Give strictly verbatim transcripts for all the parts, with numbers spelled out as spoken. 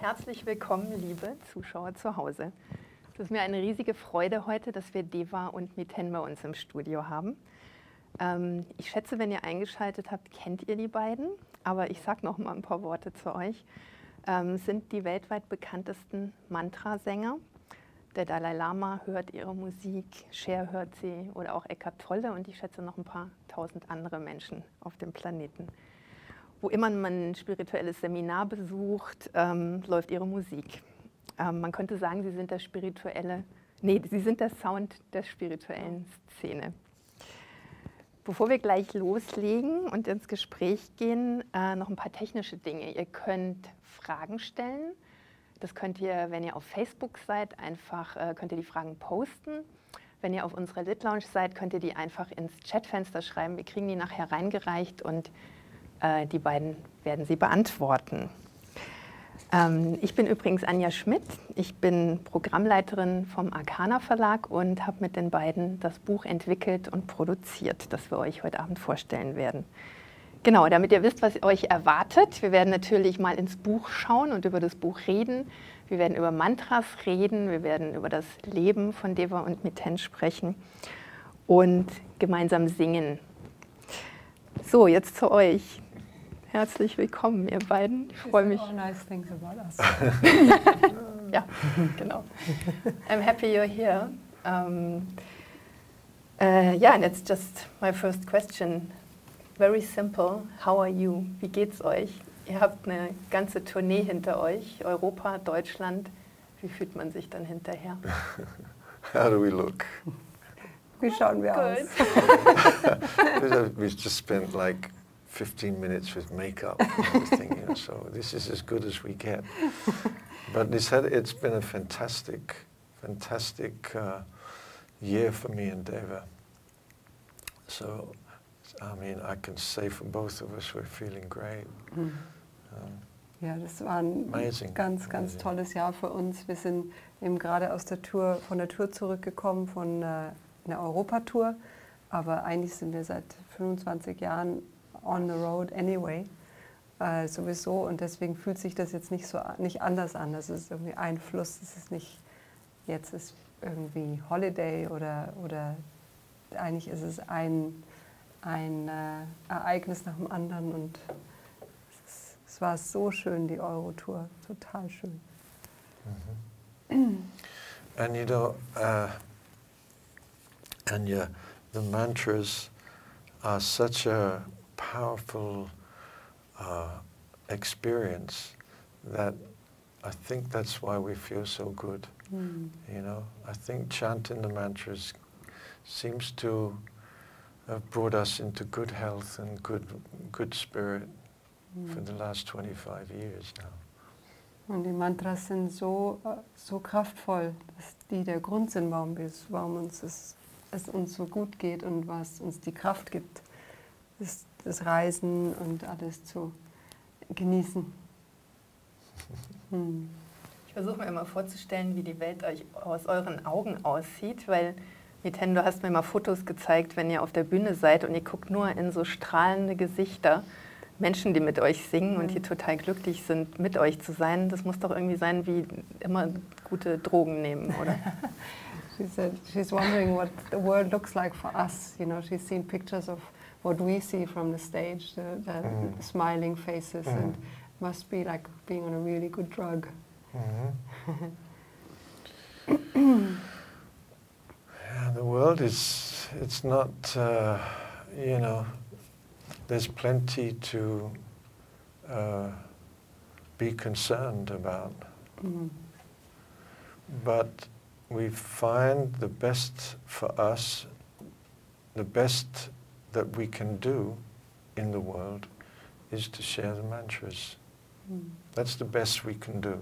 Herzlich willkommen, liebe Zuschauer zu Hause. Es ist mir eine riesige Freude heute, dass wir Deva und Miten bei uns im Studio haben. Ähm, ich schätze, wenn ihr eingeschaltet habt, kennt ihr die beiden, aber ich sage noch mal ein paar Worte zu euch. Ähm, sind die weltweit bekanntesten Mantrasänger. Der Dalai Lama hört ihre Musik, Cher hört sie oder auch Eckhart Tolle und ich schätze noch ein paar tausend andere Menschen auf dem Planeten. Wo immer man ein spirituelles Seminar besucht, ähm, läuft ihre Musik. Ähm, man könnte sagen, sie sind der spirituelle, nee, sie sind der Sound der spirituellen Szene. Bevor wir gleich loslegen und ins Gespräch gehen, äh, noch ein paar technische Dinge. Ihr könnt Fragen stellen. Das könnt ihr, wenn ihr auf Facebook seid, einfach äh, könnt ihr die Fragen posten. Wenn ihr auf unserer Lit Lounge seid, könnt ihr die einfach ins Chatfenster schreiben. Wir kriegen die nachher reingereicht und äh, die beiden werden sie beantworten. Ähm, ich bin übrigens Anja Schmidt. Ich bin Programmleiterin vom Arcana Verlag und habe mit den beiden das Buch entwickelt und produziert, das wir euch heute Abend vorstellen werden. Genau, damit ihr wisst, was euch erwartet. Wir werden natürlich mal ins Buch schauen und über das Buch reden. Wir werden über Mantras reden, wir werden über das Leben von Deva und Miten sprechen und gemeinsam singen. So, jetzt zu euch. Herzlich willkommen, ihr beiden. Ich freue mich. All nice things about us. Ja, genau. I'm happy you're here. Um, uh, yeah, and it's just my first question. Very simple. How are you? Wie geht's euch? Ihr habt eine ganze Tournee hinter euch, Europa, Deutschland. Wie fühlt man sich dann hinterher? How do we look? Wie schauen wir aus? We've just spent like fifteen minutes with makeup and everything, you know, so this is as good as we get. But it's, had, it's been a fantastic, fantastic uh, year for me and Deva. So, I mean, I can say for both of us, we're feeling great. Mhm. Um, Ja, das war ein Amazing. ganz, ganz Amazing. tolles Jahr für uns. Wir sind eben gerade aus der Tour, von der Tour zurückgekommen, von äh, einer Europatour. Aber eigentlich sind wir seit fünfundzwanzig Jahren on the road anyway, äh, sowieso. Und deswegen fühlt sich das jetzt nicht so nicht anders an. Das ist irgendwie ein Fluss. Es ist nicht, jetzt ist irgendwie Holiday oder, oder eigentlich ist es ein, ein äh, Ereignis nach dem anderen. Und es, ist, es war so schön, die Eurotour. Total schön. Mm-hmm. And you know, uh, and yeah, the mantras are such a powerful uh, experience that I think that's why we feel so good. Mm. You know, I think chanting the mantras seems to have brought us into good health and good good spirit mm. for the last twenty-five years now. Und die Mantras sind so, so kraftvoll, dass die der Grund sind, warum, wir, warum uns es, es uns so gut geht und was uns die Kraft gibt, das, das Reisen und alles zu genießen. Hm. Ich versuche mir immer vorzustellen, wie die Welt euch aus euren Augen aussieht, weil Miten, du hast mir mal Fotos gezeigt, wenn ihr auf der Bühne seid und ihr guckt nur in so strahlende Gesichter. Menschen, die mit euch singen und die total glücklich sind, mit euch zu sein, das muss doch irgendwie sein, wie immer gute Drogen nehmen, oder? She said she's wondering what the world looks like for us. You know, she's seen pictures of what we see from the stage, the, the Mm. smiling faces, Mm. and must be like being on a really good drug. Mm-hmm. Yeah, the world is, it's not, uh, you know, there's plenty to uh, be concerned about. Mm. But we find the best for us, the best that we can do in the world is to share the mantras. Mm. That's the best we can do.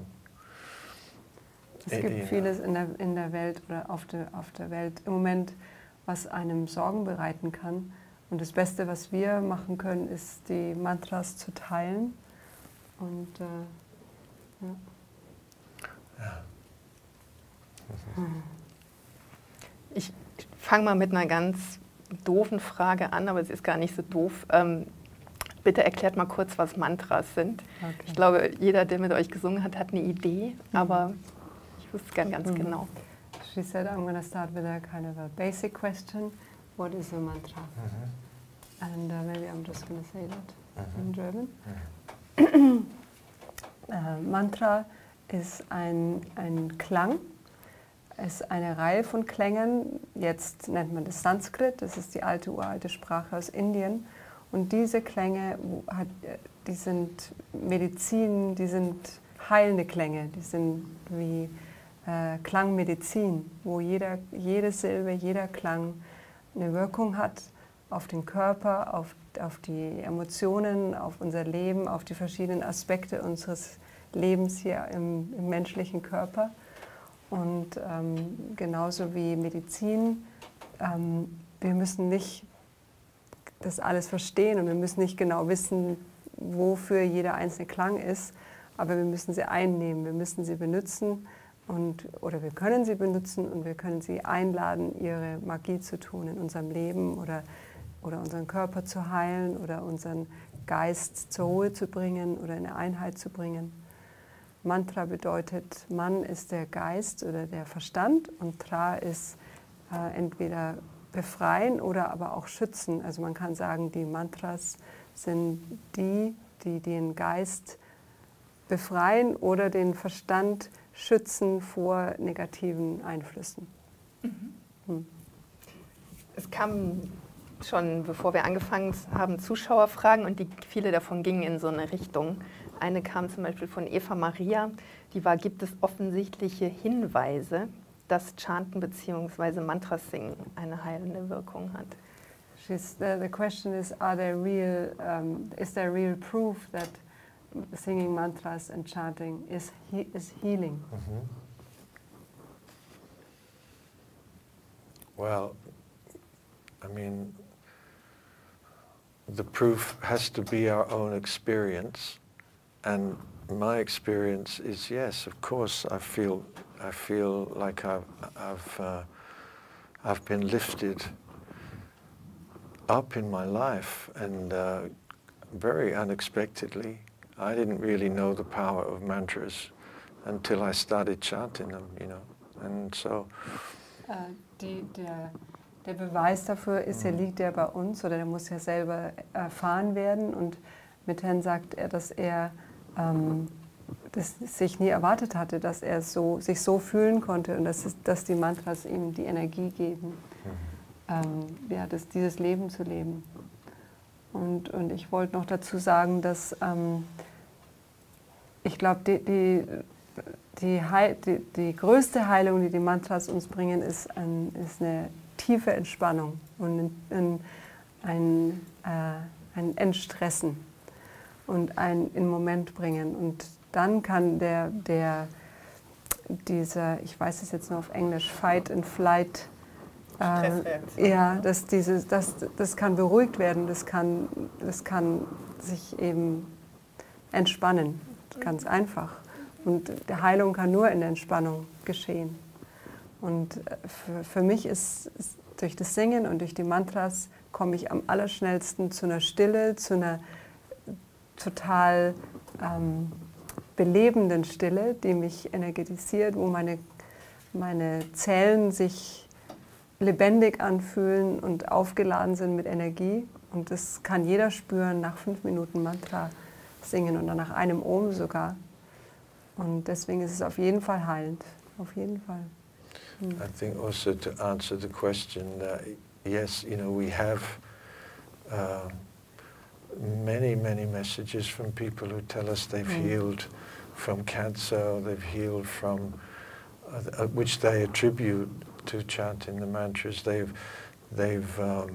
Es gibt vieles in der, in der Welt oder auf der, auf der Welt im Moment, was einem Sorgen bereiten kann. Und das Beste, was wir machen können, ist, die Mantras zu teilen. Und äh, ja. Ja. Ich fange mal mit einer ganz doofen Frage an, aber sie ist gar nicht so doof. Ähm, Bitte erklärt mal kurz, was Mantras sind. Okay. Ich glaube, jeder, der mit euch gesungen hat, hat eine Idee, aber ich wüsste es gern ganz Mhm. genau. She said, I'm going to start with a kind of a basic question. What is a mantra? Mhm. And uh, maybe I'm just going to say that Mhm. in German. Mhm. Äh, Mantra ist ein, ein Klang, ist eine Reihe von Klängen. Jetzt nennt man das Sanskrit, das ist die alte, uralte Sprache aus Indien. Und diese Klänge, wo hat, die sind Medizin, die sind heilende Klänge, die sind wie äh, Klangmedizin, wo jeder, jede Silbe, jeder Klang eine Wirkung hat auf den Körper, auf, auf die Emotionen, auf unser Leben, auf die verschiedenen Aspekte unseres Lebens hier im, im menschlichen Körper. Und ähm, genauso wie Medizin, ähm, wir müssen nicht das alles verstehen und wir müssen nicht genau wissen, wofür jeder einzelne Klang ist, aber wir müssen sie einnehmen, wir müssen sie benutzen und, oder wir können sie benutzen und wir können sie einladen, ihre Magie zu tun in unserem Leben oder, oder unseren Körper zu heilen oder unseren Geist zur Ruhe zu bringen oder in eine Einheit zu bringen. Mantra bedeutet, Man ist der Geist oder der Verstand und Tra ist äh, entweder befreien oder aber auch schützen. Also man kann sagen, die Mantras sind die, die den Geist befreien oder den Verstand schützen vor negativen Einflüssen. Mhm. Hm. Es kamen schon, bevor wir angefangen haben, Zuschauerfragen und die, viele davon gingen in so eine Richtung. Eine kam zum Beispiel von Eva Maria, die war, gibt es offensichtliche Hinweise, dass Chanten bzw. Mantras singen eine heilende Wirkung hat? She's, the, the question is, are there real, um, is there real proof that singing mantras and chanting is, he, is healing? Mhm. Well, I mean, the proof has to be our own experience, and my experience is yes, of course, I feel, I feel like I've, I've, uh, I've been lifted up in my life, and uh, very unexpectedly. I didn't really know the power of mantras until I started chanting them, you know, and so. Äh, die, der, der Beweis dafür ist, der liegt ja bei uns oder der muss ja selber erfahren werden. Und mit Herrn sagt er, dass er ähm, das sich nie erwartet hatte, dass er so, sich so fühlen konnte und dass, es, dass die Mantras ihm die Energie geben, ähm, ja, das, dieses Leben zu leben. Und, und ich wollte noch dazu sagen, dass ähm, ich glaube, die, die Die, Heil, die, die größte Heilung, die die Mantras uns bringen, ist, ein, ist eine tiefe Entspannung und ein, ein, äh, ein Entstressen und ein in den Moment bringen. Und dann kann der, der dieser, ich weiß es jetzt nur auf Englisch, Fight and Flight, äh, ja, das, dieses, das, das kann beruhigt werden, das kann, das kann sich eben entspannen, ganz einfach. Und die Heilung kann nur in der Entspannung geschehen. Und für, für mich ist, ist durch das Singen und durch die Mantras komme ich am allerschnellsten zu einer Stille, zu einer total ähm, belebenden Stille, die mich energetisiert, wo meine, meine Zellen sich lebendig anfühlen und aufgeladen sind mit Energie. Und das kann jeder spüren nach fünf Minuten Mantra singen oder nach einem Om sogar. Und deswegen ist es auf jeden Fall heilend, auf jeden Fall. Hm. I think also to answer the question, uh, yes, you know, we have uh, many, many messages from people who tell us they've mm. healed from cancer, they've healed from, uh, which they attribute to chanting the mantras. They've, they've, um,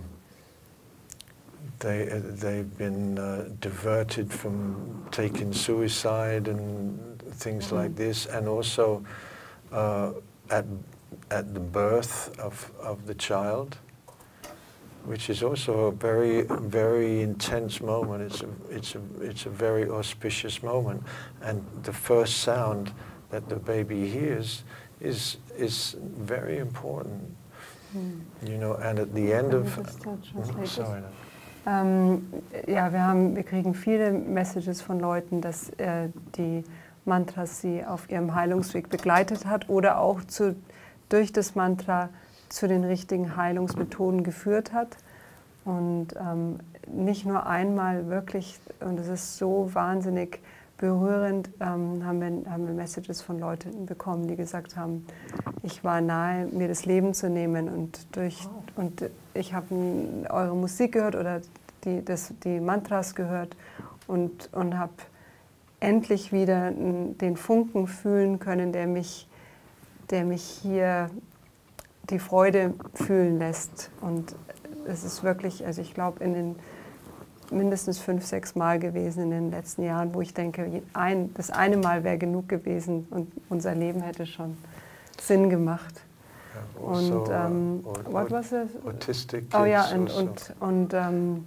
they, uh, they've been uh, diverted from taking suicide and things mm-hmm. like this, and also uh, at at the birth of of the child, which is also a very very intense moment. It's a it's a it's a very auspicious moment, and the first sound that the baby hears is is very important. Mm. You know, and at the end of mm, sorry. Ähm, ja, wir, haben, wir kriegen viele Messages von Leuten, dass äh, die Mantras sie auf ihrem Heilungsweg begleitet hat oder auch zu, durch das Mantra zu den richtigen Heilungsmethoden geführt hat. Und ähm, nicht nur einmal wirklich, und es ist so wahnsinnig berührend, ähm, haben, wir, haben wir Messages von Leuten bekommen, die gesagt haben, ich war nahe, mir das Leben zu nehmen und, durch, und ich habe eure Musik gehört oder die, das, die Mantras gehört und, und habe endlich wieder den Funken fühlen können, der mich, der mich hier die Freude fühlen lässt. Und es ist wirklich, also ich glaube, in den mindestens fünf, sechs Mal gewesen in den letzten Jahren, wo ich denke, ein, das eine Mal wäre genug gewesen und unser Leben hätte schon Sinn gemacht. Yeah, also, und ähm, uh, or, what was it? Autistic kids oh ja, und, also. und, und ähm,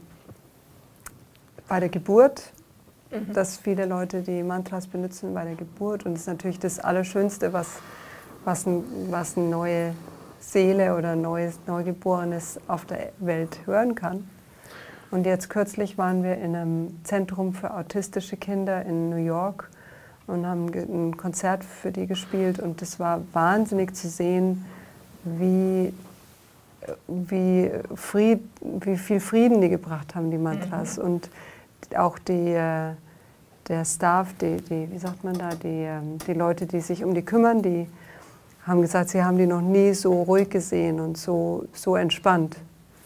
bei der Geburt, mhm. dass viele Leute die Mantras benutzen bei der Geburt, und das ist natürlich das Allerschönste, was, was, ein, was eine neue Seele oder ein neues Neugeborenes auf der Welt hören kann. Und jetzt kürzlich waren wir in einem Zentrum für autistische Kinder in New York und haben ein Konzert für die gespielt, und es war wahnsinnig zu sehen, wie, wie, Fried, wie viel Frieden die gebracht haben, die Mantras. Mhm. Und auch die, der Staff, die, die, wie sagt man da, die, die Leute, die sich um die kümmern, die haben gesagt, sie haben die noch nie so ruhig gesehen und so, so entspannt.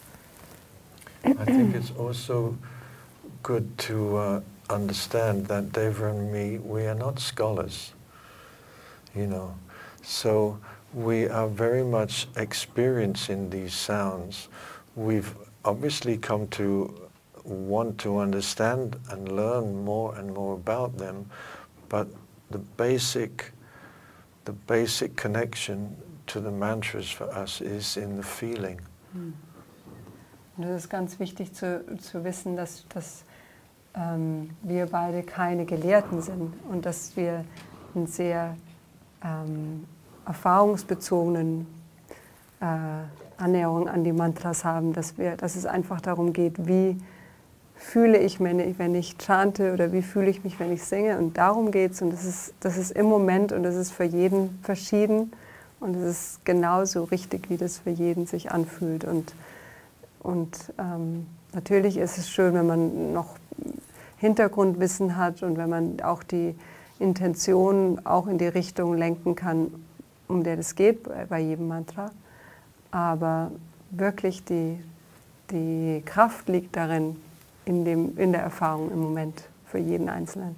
I think it's also good to uh, understand that Deva and me, we are not scholars, you know. So we are very much experiencing these sounds. We've obviously come to want to understand and learn more and more about them, but the basic, the basic connection to the mantras for us is in the feeling. Hmm. Und es ist ganz wichtig zu, zu wissen, dass, dass ähm, wir beide keine Gelehrten sind und dass wir einen sehr ähm, erfahrungsbezogenen äh, Annäherung an die Mantras haben, dass, wir, dass es einfach darum geht, wie fühle ich mich, wenn ich chante, oder wie fühle ich mich, wenn ich singe, und darum geht es, und das ist, das ist im Moment, und das ist für jeden verschieden, und es ist genauso richtig, wie das für jeden sich anfühlt. Und Und ähm, natürlich ist es schön, wenn man noch Hintergrundwissen hat und wenn man auch die Intention auch in die Richtung lenken kann, um der es geht bei, bei jedem Mantra. Aber wirklich die, die Kraft liegt darin, in, dem, in der Erfahrung im Moment für jeden Einzelnen.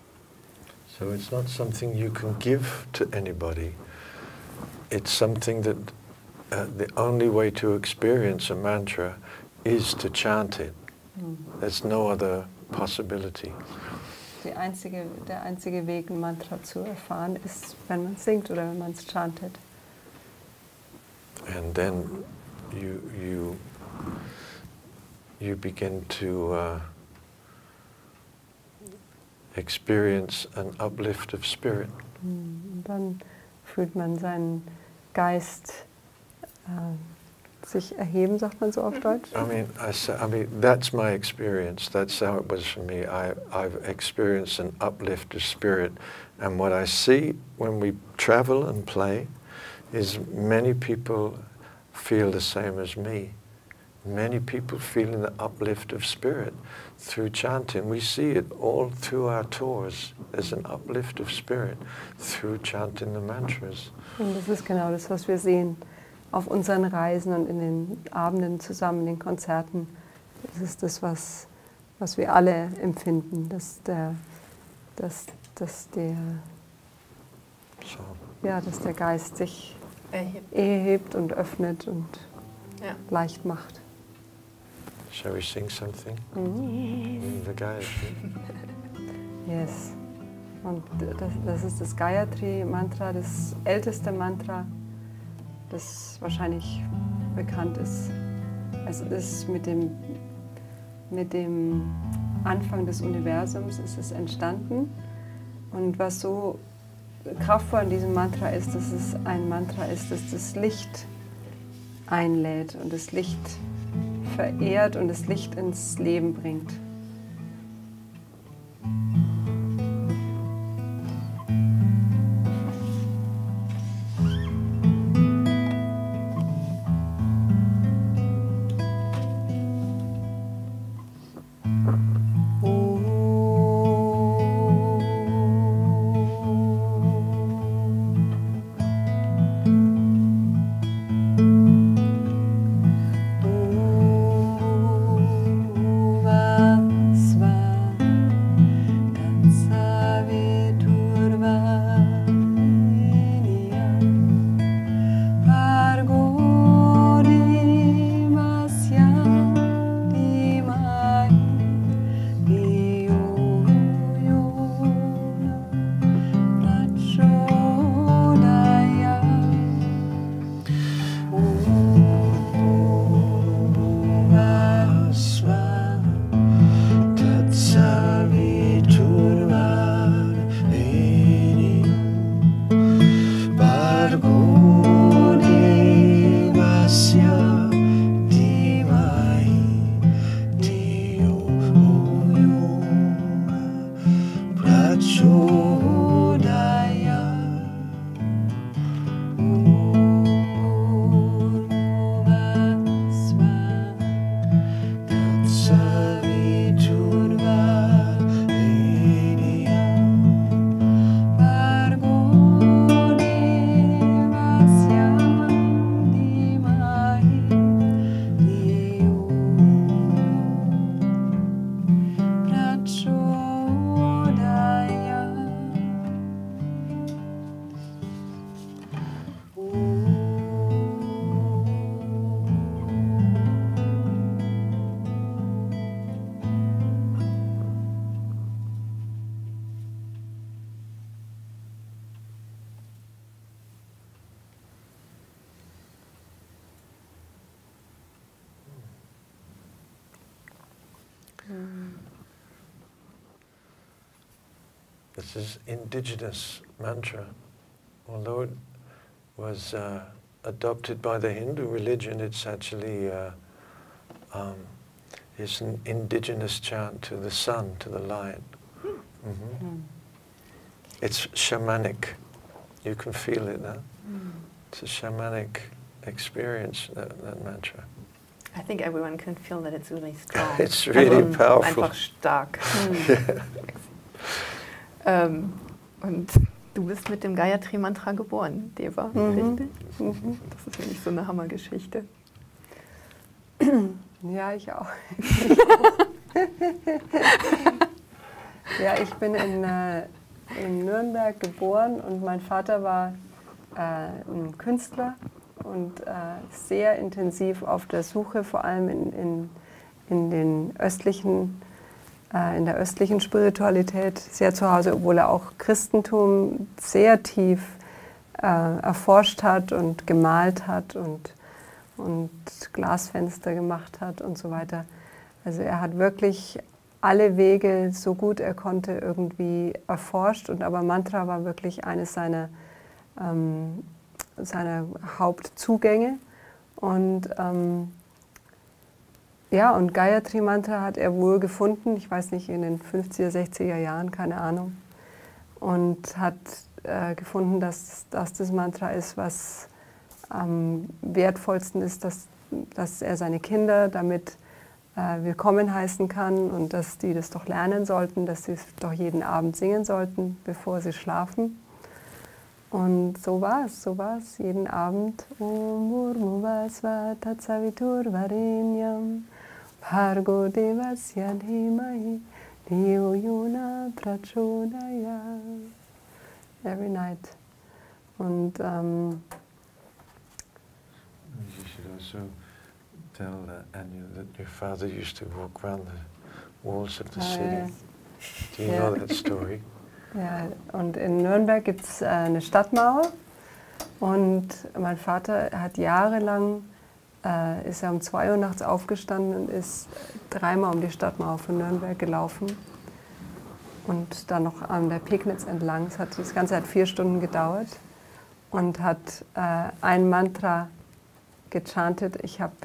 So it's not something you can give to anybody. It's something that Uh, the only way to experience a mantra is to chant it. Mm. There's no other possibility. Die einzige, der einzige Weg, ein Mantra zu erfahren, ist, wenn man singt oder wenn man es chantet. And then you you you begin to uh, experience an uplift of spirit. Mm. Und dann fühlt man seinen Geist sich erheben, sagt man so auf Deutsch? I mean, I, I mean, that's my experience. That's how it was for me. I, I've experienced an uplift of spirit. And what I see when we travel and play is many people feel the same as me. Many people feeling the uplift of spirit through chanting. We see it all through our tours. There's an uplift of spirit through chanting the mantras. Und das ist genau das, was wir sehen auf unseren Reisen und in den Abenden zusammen, in den Konzerten. Das ist das, was, was wir alle empfinden, dass der, dass, dass der, so. ja, dass der Geist sich erhebt, erhebt und öffnet und ja. leicht macht. Shall we sing something? Mm. The Gayatri. Yes. Und das, das ist das Gayatri-Mantra, das älteste Mantra, das wahrscheinlich bekannt ist. Es ist mit dem, mit dem Anfang des Universums ist es entstanden. Und was so kraftvoll an diesem Mantra ist, dass es ein Mantra ist, das das Licht einlädt und das Licht verehrt und das Licht ins Leben bringt. This is indigenous mantra. Although it was uh, adopted by the Hindu religion, it's actually uh, um, it's an indigenous chant to the sun, to the light. Mm-hmm. Mm. It's shamanic. You can feel it, huh? Mm. It's a shamanic experience, that, that mantra. I think everyone can feel that it's really strong. It's really also powerful. Einfach stark. Yeah. ähm, und du bist mit dem Gayatri-Mantra geboren, Deva, mhm. richtig? Mhm. Das ist nämlich so eine Hammergeschichte. Ja, ich auch. Ja, ich bin in, äh, in Nürnberg geboren und mein Vater war äh, ein Künstler und äh, sehr intensiv auf der Suche, vor allem in, in, in, den östlichen, äh, in der östlichen Spiritualität, sehr zu Hause, obwohl er auch Christentum sehr tief äh, erforscht hat und gemalt hat und, und Glasfenster gemacht hat und so weiter. Also er hat wirklich alle Wege, so gut er konnte, irgendwie erforscht, und aber Mantra war wirklich eines seiner, ähm, seiner Hauptzugänge. Und ähm, ja, und Gayatri Mantra hat er wohl gefunden, ich weiß nicht, in den fünfziger, sechziger Jahren, keine Ahnung, und hat äh, gefunden, dass, dass das Mantra ist, was am wertvollsten ist, dass, dass er seine Kinder damit äh, willkommen heißen kann und dass die das doch lernen sollten, dass sie es doch jeden Abend singen sollten, bevor sie schlafen. Und so war es, so war es jeden Abend. Om Bhurmuvasva Tatsaviturvarenyam Bhargo Devasya Dhimahi Dhiyo Yona Prachodaya. Every night. Und ähm, you should also tell uh, Anya that your father used to walk around the walls of the city. Do you know that story? Ja, und in Nürnberg gibt es äh, eine Stadtmauer, und mein Vater hat jahrelang, äh, ist er um zwei Uhr nachts aufgestanden und ist dreimal um die Stadtmauer von Nürnberg gelaufen und dann noch an der Pegnitz entlang. Das, hat, das Ganze hat vier Stunden gedauert und hat äh, ein Mantra gechantet. Ich habe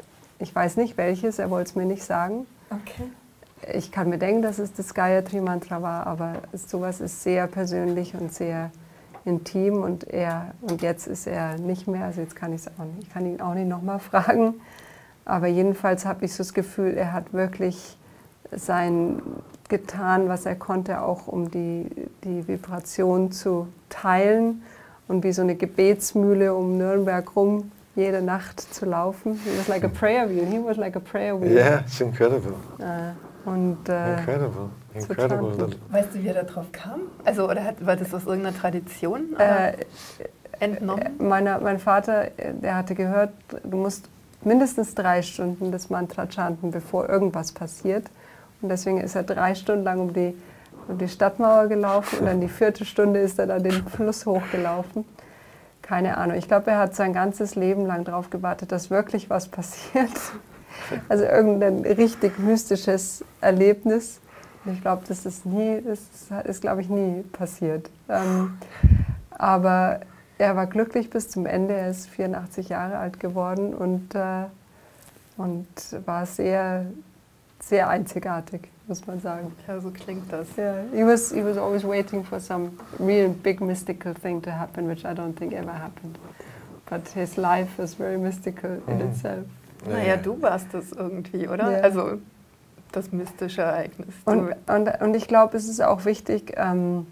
Ich weiß nicht welches, er wollte es mir nicht sagen. Okay. Ich kann mir denken, dass es das Gayatri Mantra war, aber sowas ist sehr persönlich und sehr intim und er und jetzt ist er nicht mehr, also jetzt kann ich es auch nicht, ich kann ihn auch nicht nochmal fragen, aber jedenfalls habe ich so das Gefühl, er hat wirklich sein getan, was er konnte, auch um die, die Vibration zu teilen und wie so eine Gebetsmühle um Nürnberg rum jede Nacht zu laufen. He was like a prayer wheel. He was like a prayer wheel. Yeah, it's incredible. Uh, und, uh, incredible, incredible. chanten. Weißt du, wie er da drauf kam? Also, oder hat, war das aus irgendeiner Tradition Äh, entnommen? Meine, mein Vater, der hatte gehört, du musst mindestens drei Stunden das Mantra chanten, bevor irgendwas passiert. Und deswegen ist er drei Stunden lang um die, um die Stadtmauer gelaufen und dann die vierte Stunde ist er dann den Fluss hochgelaufen. Keine Ahnung. Ich glaube, er hat sein ganzes Leben lang darauf gewartet, dass wirklich was passiert. Also irgendein richtig mystisches Erlebnis. Und ich glaube, das ist nie, das ist, glaube ich, nie passiert. Ähm, aber er war glücklich bis zum Ende. Er ist vierundachtzig Jahre alt geworden und, äh, und war sehr, sehr einzigartig, muss man sagen. Ja, so klingt das. Yeah, he was, he was always waiting for some real big mystical thing to happen, which I don't think ever happened. But his life was very mystical in Mhm. itself. Naja, du warst das irgendwie, oder? Ja. Also das mystische Ereignis. Du- Und, und, und ich glaube, es ist auch wichtig, ähm,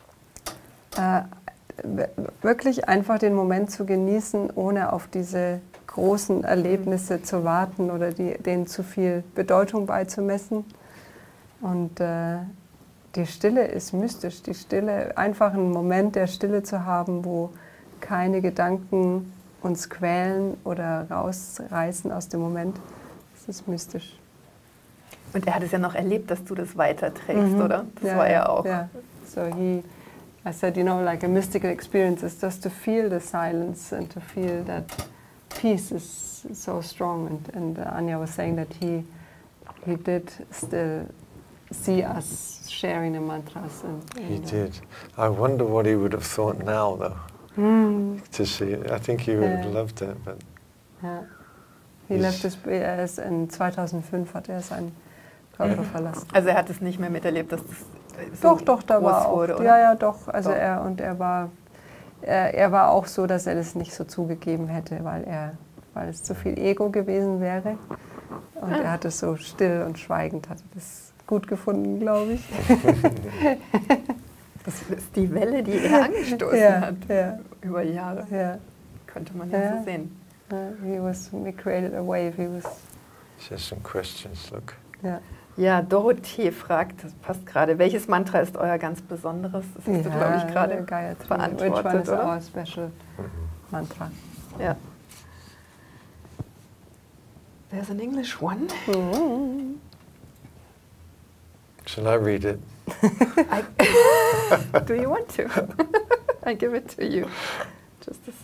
äh, w- wirklich einfach den Moment zu genießen, ohne auf diese großen Erlebnisse zu warten oder die, denen zu viel Bedeutung beizumessen. Und äh, die Stille ist mystisch. Die Stille, einfach einen Moment der Stille zu haben, wo keine Gedanken uns quälen oder rausreißen aus dem Moment, das ist mystisch. Und er hat es ja noch erlebt, dass du das weiterträgst, Mhm. oder? Das Ja, war ja ja, auch. ja. So he, I said, you know, like a mystical experience is just to feel the silence and to feel that peace is so strong. And, and Anya was saying that he, he did still see us sharing the mantras. And, He and, uh, did. I wonder what he would have thought now, though, Mm, to see it. I think he would have Yeah. loved it, but ja. He He's- left his, er ist in zweitausendfünf hat er seinen Körper verlassen. Also er hat es nicht mehr miterlebt, dass das so Doch, doch, da groß war auch. wurde, oder? Ja, ja, doch. Also Doch. er und er war, er, er war auch so, dass er das nicht so zugegeben hätte, weil er, weil es zu viel Ego gewesen wäre. Und Ah. er hat es so still und schweigend, hat er das gut gefunden, glaube ich. Das ist die Welle, die er angestoßen Ja, hat ja. über Jahre. Ja, Könnte man ja, Ja. so sehen. ja, he was, we created a wave. He was, just some questions. Look. ja. Ja, Dorothee fragt, das passt gerade, welches Mantra ist euer ganz besonderes? Das hast du, glaube ich, gerade Gayatri. beantwortet, Which one is oder? our special mantra? Ja. There's an English one. Mhm. Shall I read it? I, do you want to? I give it to you. Just as,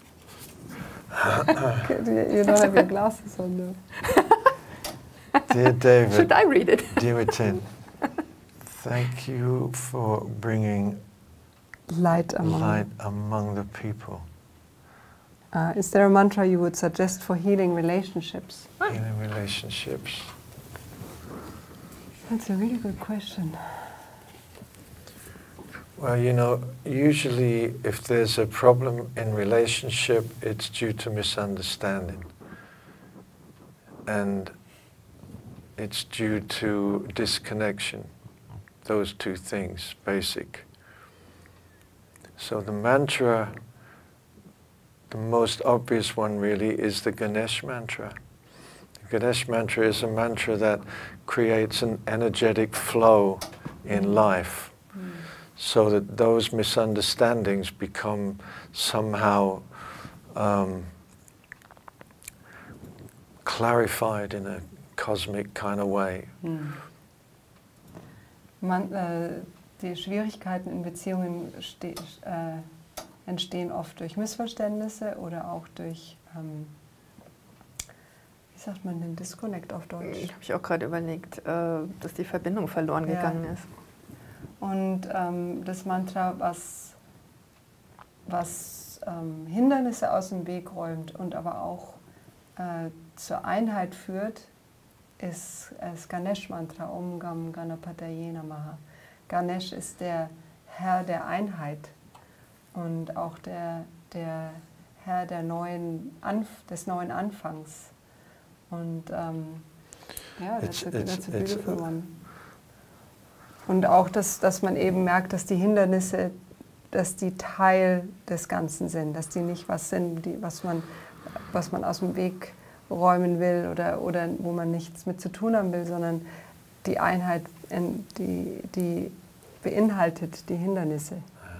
Okay, you you don't have your glasses on, though. Dear David, should I read it? dear Etienne, thank you for bringing Light among. light among the people Uh, is there a mantra you would suggest for healing relationships? in relationships. That's a really good question. Well, you know, usually if there's a problem in relationship, it's due to misunderstanding. And it's due to disconnection. Those two things, basic. So the mantra, the most obvious one really, is the Ganesh mantra. The Ganesh mantra is a mantra that creates an energetic flow in life, so that those misunderstandings become somehow um, clarified in a cosmic kind of way. Hm. Man, äh, die Schwierigkeiten in Beziehungen ste äh, entstehen oft durch Missverständnisse oder auch durch, ähm, wie sagt man denn, Disconnect auf Deutsch? Habe ich auch gerade überlegt, äh, dass die Verbindung verloren Ja. gegangen ist. Und ähm, das Mantra, was, was ähm, Hindernisse aus dem Weg räumt und aber auch äh, zur Einheit führt, ist das Ganesh-Mantra, Om Gam Ganapataye Namaha. Ganesh ist der Herr der Einheit und auch der, der Herr der neuen Anf des neuen Anfangs. Und ähm, ja, that's a, that's a beautiful one. Und auch, dass, dass man eben merkt, dass die Hindernisse, dass die Teil des Ganzen sind, dass die nicht was sind, die, was, man, was man aus dem Weg räumen will oder, oder wo man nichts mit zu tun haben will, sondern die Einheit, die, die beinhaltet die Hindernisse.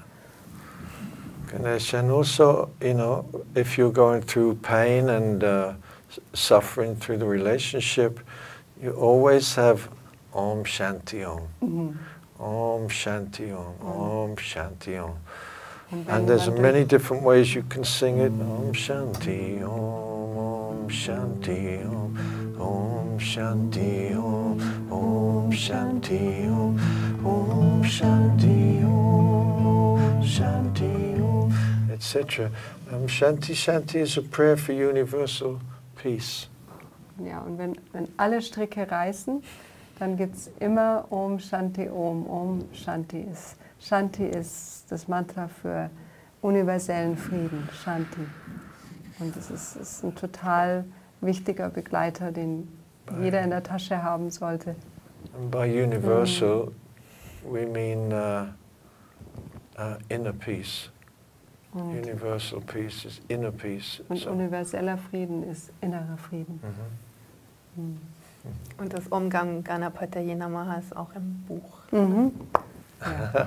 Ganesh, and also, you know, if you're going through pain and uh, suffering through the relationship, you always have Om Shanti Om. Mm-hmm. Om Shanti Om, Om Shanti Om. And, and there's many different ways you can sing it. Om Shanti Om, Om Shanti Om, Om Shanti Om, Om Shanti Om, Om Shanti Om, Shanti Om, et cetera. Um, Shanti Shanti is a prayer for universal peace. Ja, und wenn, wenn alle Stricke reißen, dann gibt es immer Om Shanti Om. Om Shanti ist. Shanti ist das Mantra für universellen Frieden, Shanti. Und das ist, ist ein total wichtiger Begleiter, den by, jeder in der Tasche haben sollte. And by universal, mm. we mean uh, uh, inner peace. Und universal peace is inner peace. Und so. Universeller Frieden ist innerer Frieden. Mhm. Mhm. Und das Om Gam Ganapataye Namaha ist auch im Buch. Mhm. Ja.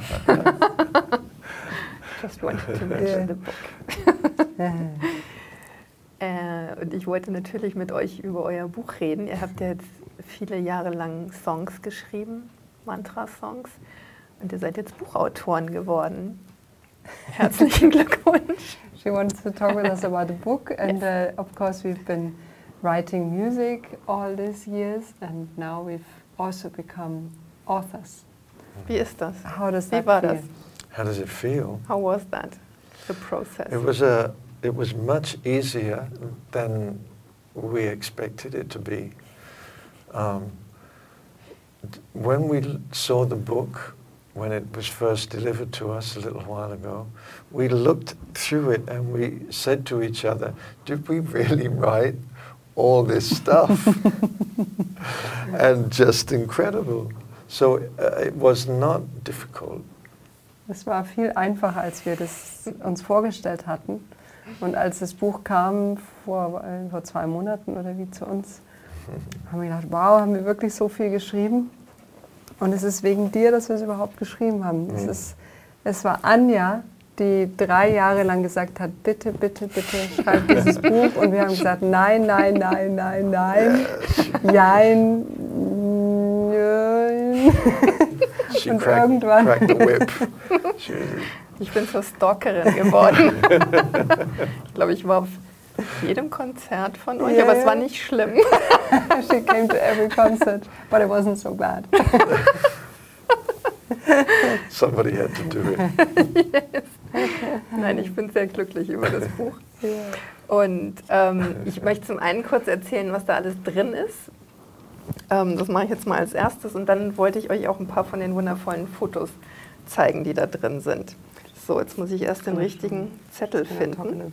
Just wanted to mention the book. äh, und ich wollte natürlich mit euch über euer Buch reden. Ihr habt ja jetzt viele Jahre lang Songs geschrieben, Mantra-Songs. Und ihr seid jetzt Buchautoren geworden. Herzlichen Glückwunsch. She wants to talk with us about the book. And yes. uh, of course we've been writing music all these years, and now we've also become authors. Wie ist das? How does that Wie war feel? das? How does it feel? How was that, the process? It was a. It was much easier than we expected it to be. Um, when we saw the book, when it was first delivered to us a little while ago, we looked through it and we said to each other, "Did we really write all this stuff?" And just incredible. So uh, it was not difficult. Es war viel einfacher, als wir das uns vorgestellt hatten. Und als das Buch kam, vor, äh, vor zwei Monaten oder wie zu uns, haben wir gedacht, wow, haben wir wirklich so viel geschrieben? Und es ist wegen dir, dass wir es überhaupt geschrieben haben. Mhm. Es, ist, es war Anja, die drei Jahre lang gesagt hat, bitte, bitte, bitte, schreib dieses Buch. Und wir haben gesagt, nein, nein, nein, nein, nein, nein, nein. She Und cracked, irgendwann... cracked the whip. Ich bin zur Stalkerin geworden. Ich glaube, ich war auf jedem Konzert von euch, yeah. Aber es war nicht schlimm. She came to every concert, but it wasn't so bad. Somebody had to do it. Yes. Nein, ich bin sehr glücklich über das Buch. Yeah. Und ähm, ich möchte zum einen kurz erzählen, was da alles drin ist. Ähm, das mache ich jetzt mal als erstes und dann wollte ich euch auch ein paar von den wundervollen Fotos zeigen, die da drin sind. So, jetzt muss ich erst den richtigen Zettel finden.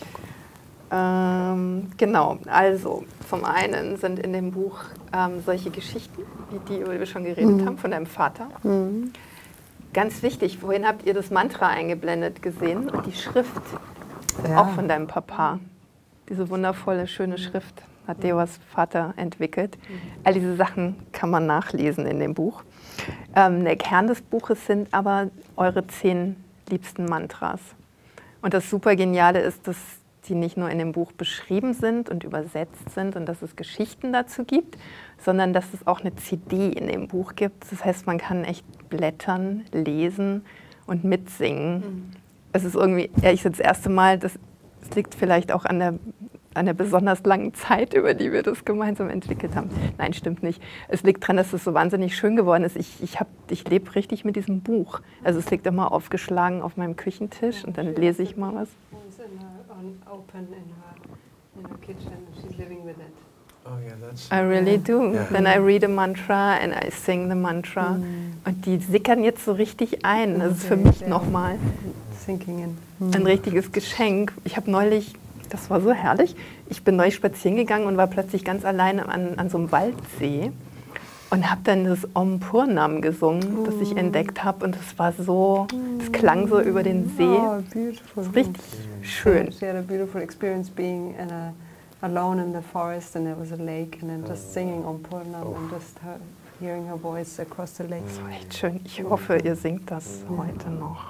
Ähm, genau, also zum einen sind in dem Buch ähm, solche Geschichten, wie die, über die wir schon geredet mhm. haben, von deinem Vater. Mhm. Ganz wichtig, vorhin habt ihr das Mantra eingeblendet gesehen und die Schrift ja. auch von deinem Papa. Diese wundervolle, schöne Schrift hat Devas Vater entwickelt. Mhm. All diese Sachen kann man nachlesen in dem Buch. Ähm, der Kern des Buches sind aber eure zehn liebsten Mantras. Und das super Geniale ist, dass die nicht nur in dem Buch beschrieben sind und übersetzt sind und dass es Geschichten dazu gibt, sondern dass es auch eine C D in dem Buch gibt. Das heißt, man kann echt blättern, lesen und mitsingen. Mhm. Es ist irgendwie, ja, ich das erste Mal, das, das liegt vielleicht auch an der, an der besonders langen Zeit, über die wir das gemeinsam entwickelt haben. Nein, stimmt nicht. Es liegt daran, dass es so wahnsinnig schön geworden ist. Ich, ich, hab, ich lebe richtig mit diesem Buch. Also es liegt immer aufgeschlagen auf meinem Küchentisch und dann lese ich mal was. Open in her, in her kitchen. She's living with it. Oh yeah, that's. I really do. Yeah. Then I read a mantra and I sing the mantra. Mm. Und die sickern jetzt so richtig ein. Das ist für Okay, mich ja. nochmal Sinking in. ein richtiges Geschenk. Ich habe neulich, das war so herrlich, ich bin neulich spazieren gegangen und war plötzlich ganz alleine an, an so einem Waldsee und habe dann das Om Purnam gesungen, das ich entdeckt habe. Und das war so, das klang so über den See. Oh, beautiful. Das ist richtig schön. She had a beautiful experience being in a, alone in the forest, and there was a lake, and then just singing Om Purnam Oh. and just her, hearing her voice across the lake. Das war echt schön. Ich hoffe, ihr singt das heute noch.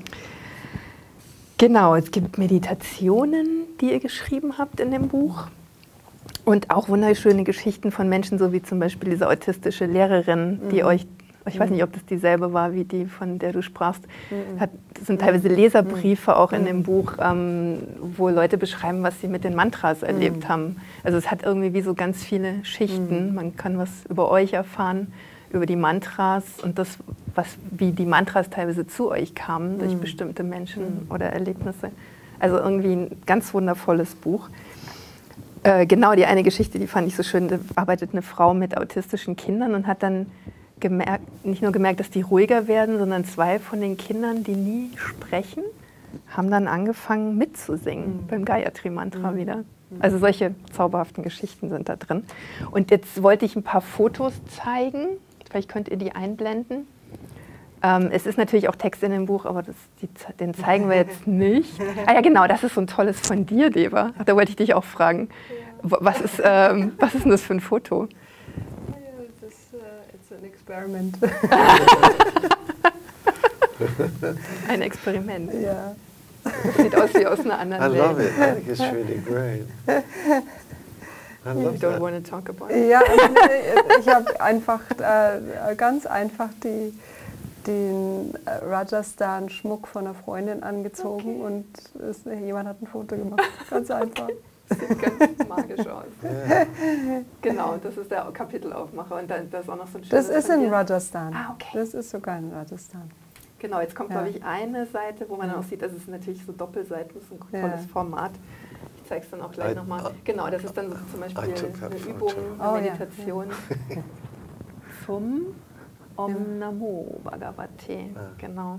Genau, es gibt Meditationen, die ihr geschrieben habt in dem Buch. Und auch wunderschöne Geschichten von Menschen, so wie zum Beispiel diese autistische Lehrerin, die Mhm. euch, ich weiß nicht, ob das dieselbe war wie die, von der du sprachst, Mhm. hat, das sind teilweise Leserbriefe auch in Mhm. dem Buch, ähm, wo Leute beschreiben, was sie mit den Mantras erlebt haben. Also es hat irgendwie wie so ganz viele Schichten. Man kann was über euch erfahren, über die Mantras und das, was, wie die Mantras teilweise zu euch kamen durch bestimmte Menschen oder Erlebnisse. Also irgendwie ein ganz wundervolles Buch. Äh, genau, die eine Geschichte, die fand ich so schön. Da arbeitet eine Frau mit autistischen Kindern und hat dann gemerkt, nicht nur gemerkt, dass die ruhiger werden, sondern zwei von den Kindern, die nie sprechen, haben dann angefangen mitzusingen, beim Gayatri-Mantra wieder. Also solche zauberhaften Geschichten sind da drin. Und jetzt wollte ich ein paar Fotos zeigen. Vielleicht könnt ihr die einblenden. Ähm, es ist natürlich auch Text in dem Buch, aber das, die, den zeigen wir jetzt nicht. Ah ja, genau, das ist so ein tolles von dir, Deva. Da wollte ich dich auch fragen. W- Was ist, ähm, was ist denn das für ein Foto? It's, uh, it's an experiment. Ein Experiment. Ja. Das sieht aus wie aus einer anderen I Welt. love it. I think it's really great. I You love don't that. want to talk about it? Ja, ich, ich habe einfach äh, ganz einfach die, den äh, Rajasthan-Schmuck von einer Freundin angezogen und es, jemand hat ein Foto gemacht. Ganz einfach. Sieht ganz magisch aus. Yeah. Genau, das ist der Kapitelaufmacher. Und da, da ist auch noch so ein Das schönes ist von in dir. Rajasthan. Ah, okay. Das ist sogar in Rajasthan. Genau, jetzt kommt, Ja. glaube ich, eine Seite, wo man Ja. dann auch sieht, das ist natürlich so Doppelseiten, das ist ein Ja. tolles Format. Ich zeige es dann auch gleich I- nochmal. I- Genau, das ist dann so zum I Beispiel took that eine photo. Übung, Oh, eine ja. Meditation zum Om Namo Bhagavate. Genau.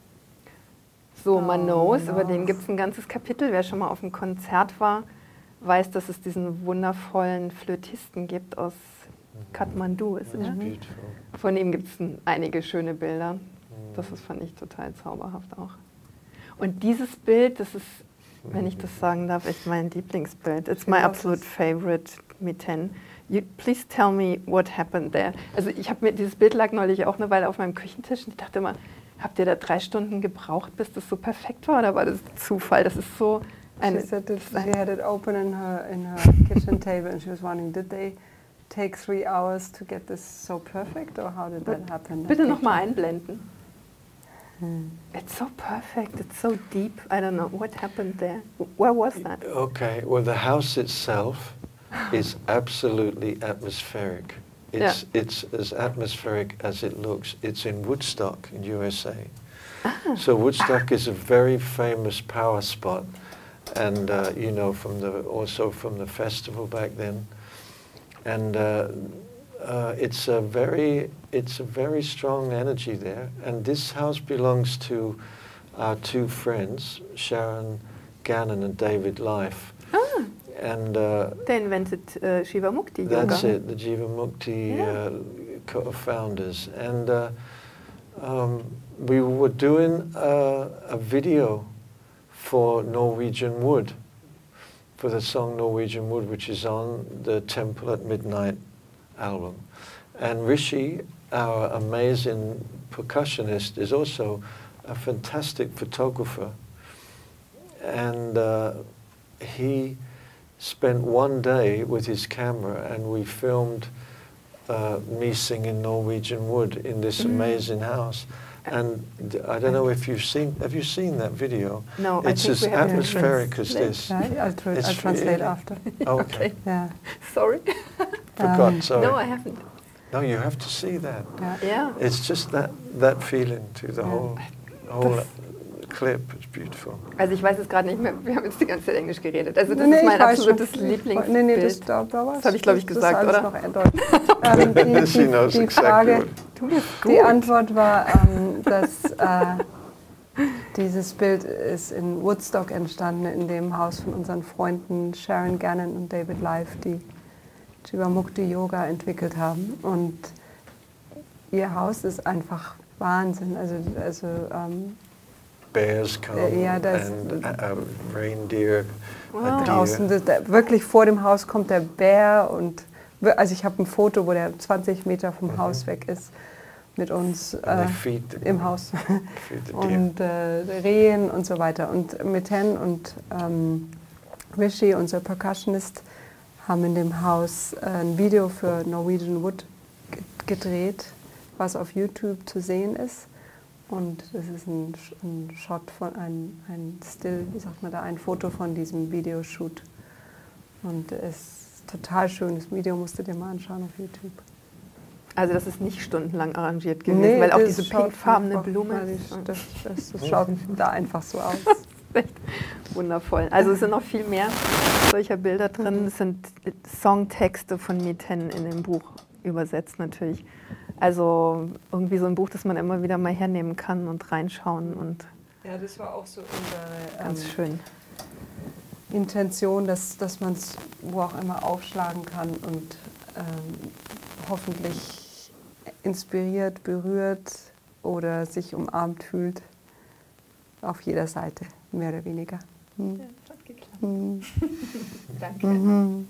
So, Oh, Manos, über den nice. gibt es ein ganzes Kapitel. Wer schon mal auf einem Konzert war, weiß, dass es diesen wundervollen Flötisten gibt aus Kathmandu. Ist es, It's ja? beautiful. Von ihm gibt es einige schöne Bilder. Das ist, fand ich total zauberhaft auch. Und dieses Bild, das ist, wenn ich das sagen darf, echt mein Lieblingsbild. It's my love absolute this. favorite, Miten. You, please tell me what happened there. Also ich habe mir, dieses Bild lag neulich auch eine Weile auf meinem Küchentisch und ich dachte immer, habt ihr da drei Stunden gebraucht, bis das so perfekt war, oder war das Zufall? Das ist so ein... She said that das ist she ein had it open in her in her kitchen table, and she was wondering, did they take three hours to get this so perfect, or how did that happen? that bitte nochmal picture? einblenden. Hm. It's so perfect, it's so deep. I don't know, what happened there? Where was that? Okay, well, the house itself is absolutely atmospheric. It's, it's as atmospheric as it looks. It's in Woodstock in U S A. So Woodstock is a very famous power spot, and uh, you know, from the also from the festival back then, and uh, uh, it's a very it's a very strong energy there. And this house belongs to our two friends, Sharon Gannon and David Life. Ah, And uh, der invented uh, Shiva Mukti Yoga. that's it, the Jiva Mukti Yeah. uh, co-founders. And uh, um, we were doing uh, a video for Norwegian Wood, for the song Norwegian Wood, which is on the Temple at Midnight album. And Rishi, our amazing percussionist, is also a fantastic photographer. And uh, he spent one day with his camera, and we filmed uh, me singing Norwegian Wood in this Mm. amazing house. And d- I don't know if you've seen, have you seen that video? No, I It's think as we have to atmospheric as translate. this. Yeah, I'll, tra- It's I'll translate really- after. Okay. Yeah. Sorry. Forgot, Um, sorry. No, I haven't. No, you have to see that. Yeah. Yeah. It's just that, that feeling to the Yeah. whole, whole clip. It's beautiful. Also ich weiß es gerade nicht mehr, wir haben jetzt die ganze Zeit Englisch geredet. Also das nee, ist mein absolutes schon. Lieblingsbild. Nee, nee, das, da, da das habe ich, glaube ich, das gesagt, oder? oder? ähm, die, die, die Frage, du bist gut. Die Antwort war, ähm, dass äh, dieses Bild ist in Woodstock entstanden, in dem Haus von unseren Freunden Sharon Gannon und David Life, die Jivamukti Yoga entwickelt haben. Und ihr Haus ist einfach Wahnsinn. Also, also ähm, Bears come äh, ja, das, and uh, reindeer. Wow. Draußen, das, der, wirklich vor dem Haus kommt der Bär und also ich habe ein Foto, wo der zwanzig Meter vom mhm. Haus weg ist mit uns äh, im Haus und äh, Rehen und so weiter. Und Miten und ähm, Rishi, unser Percussionist, haben in dem Haus äh, ein Video für Norwegian Wood gedreht, was auf YouTube zu sehen ist. Und das ist ein, ein Shot von, ein, ein Still, wie sagt man da, ein Foto von diesem Videoshoot. Und es ist total schön, das Video musst du dir mal anschauen auf YouTube. Also das ist nicht stundenlang arrangiert gewesen, nee, weil auch diese pinkfarbene Blume... Das, das, das schaut da einfach so aus. Echt wundervoll. Also es sind noch viel mehr solcher Bilder drin. Es sind Songtexte von Miten in dem Buch übersetzt natürlich. Also irgendwie so ein Buch, das man immer wieder mal hernehmen kann und reinschauen. Und ja, das war auch so unsere ganz ähm, schön. Intention, dass, dass man es wo auch immer aufschlagen kann und ähm, hoffentlich inspiriert, berührt oder sich umarmt fühlt. Auf jeder Seite, mehr oder weniger. Hm. Ja, das hat geklappt. Hm. Danke. Mhm.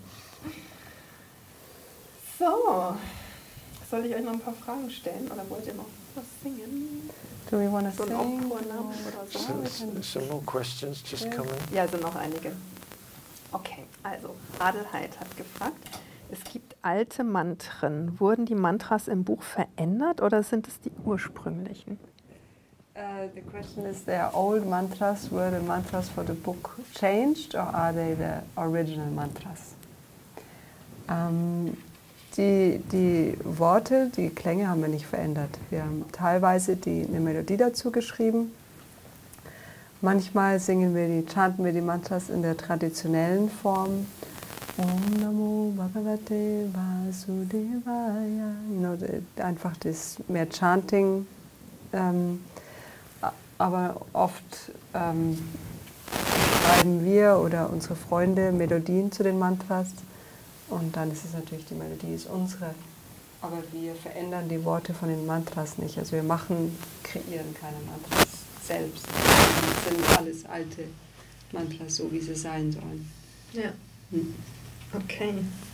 So, soll ich euch noch ein paar Fragen stellen oder wollt ihr noch was singen? Do we want to So ein sing? Aufruhrnamen oder so? So, some more questions just Yeah. coming. Ja, sind noch einige. Okay, also Adelheid hat gefragt, es gibt alte Mantren. Wurden die Mantras im Buch verändert oder sind es die ursprünglichen? Uh, the question is, there are old mantras. Were the mantras for the book changed or are they the original mantras? Um, die, die Worte, die Klänge haben wir nicht verändert. Wir haben teilweise die, eine Melodie dazu geschrieben. Manchmal singen wir die, chanten wir die Mantras in der traditionellen Form. Om Namo Bhagavate Vasudevaya. You know, the, einfach das mehr Chanting. Ähm, aber oft ähm, schreiben wir oder unsere Freunde Melodien zu den Mantras. Und dann ist es natürlich, die Melodie ist unsere. Aber wir verändern die Worte von den Mantras nicht. Also wir machen, kreieren keine Mantras selbst. Das sind alles alte Mantras, so wie sie sein sollen. Ja. Hm. Okay.